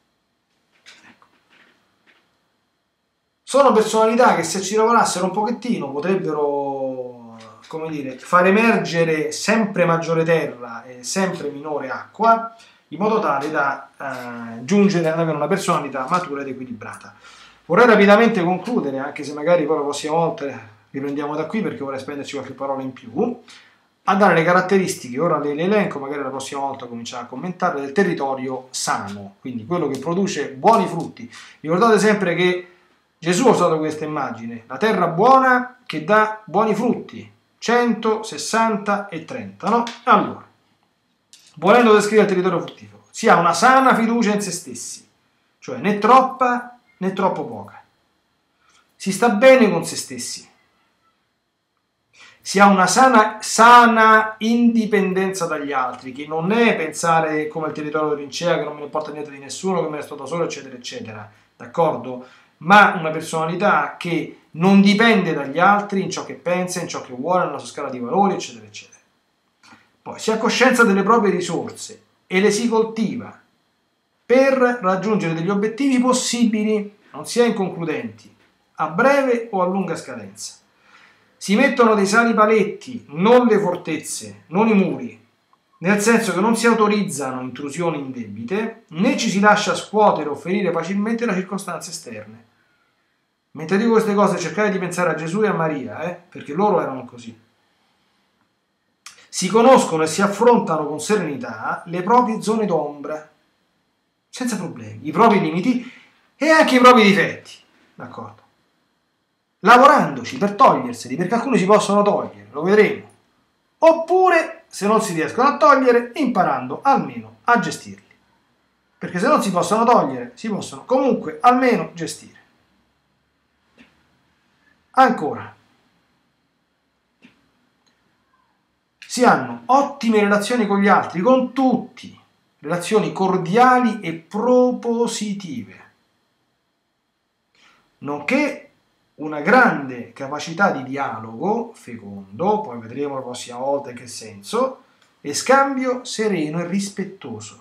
Sono personalità che, se ci lavorassero un pochettino, potrebbero, come dire, far emergere sempre maggiore terra e sempre minore acqua, in modo tale da giungere ad avere una personalità matura ed equilibrata. Vorrei rapidamente concludere, anche se magari poi la prossima volta riprendiamo da qui, perché vorrei spenderci qualche parola in più, a dare le caratteristiche, ora le elenco, magari la prossima volta cominciare a commentare, del territorio sano, quindi quello che produce buoni frutti. Ricordate sempre che Gesù ha usato questa immagine, la terra buona che dà buoni frutti, 100, 60 e 30, no? Allora, volendo descrivere il territorio fruttifero, si ha una sana fiducia in se stessi, cioè né troppa né troppo poca. Si sta bene con se stessi. Si ha una sana indipendenza dagli altri, che non è pensare come il territorio di Lincea, che non me ne importa niente di nessuno, che me ne sto da solo, eccetera, eccetera, d'accordo? Ma una personalità che non dipende dagli altri in ciò che pensa, in ciò che vuole, nella sua scala di valori, eccetera, eccetera. Poi si ha coscienza delle proprie risorse e le si coltiva per raggiungere degli obiettivi possibili, non si è inconcludenti, a breve o a lunga scadenza. Si mettono dei sani paletti, non le fortezze, non i muri, nel senso che non si autorizzano intrusioni indebite, né ci si lascia scuotere o ferire facilmente da circostanze esterne. Mentre dico queste cose, cercate di pensare a Gesù e a Maria, perché loro erano così. Si conoscono e si affrontano con serenità le proprie zone d'ombra, senza problemi, i propri limiti e anche i propri difetti, d'accordo? Lavorandoci per toglierseli, perché alcuni si possono togliere, lo vedremo. Oppure, se non si riescono a togliere, imparando almeno a gestirli. Perché se non si possono togliere, si possono comunque almeno gestire. Ancora, si hanno ottime relazioni con gli altri, con tutti, relazioni cordiali e propositive, nonché una grande capacità di dialogo fecondo, poi vedremo la prossima volta in che senso, e scambio sereno e rispettoso.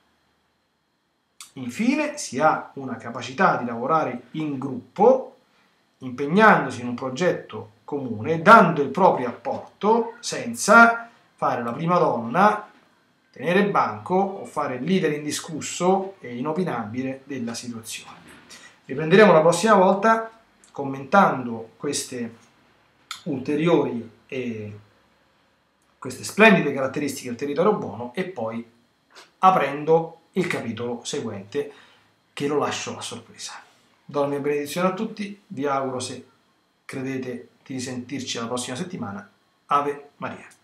Infine si ha una capacità di lavorare in gruppo, impegnandosi in un progetto comune, dando il proprio apporto senza fare la prima donna, tenere il banco o fare il leader indiscusso e inopinabile della situazione. Riprenderemo la prossima volta commentando queste ulteriori e queste splendide caratteristiche del territorio buono e poi aprendo il capitolo seguente, che lo lascio a sorpresa. Do la mia benedizione a tutti, vi auguro, se credete, di risentirci la prossima settimana. Ave Maria.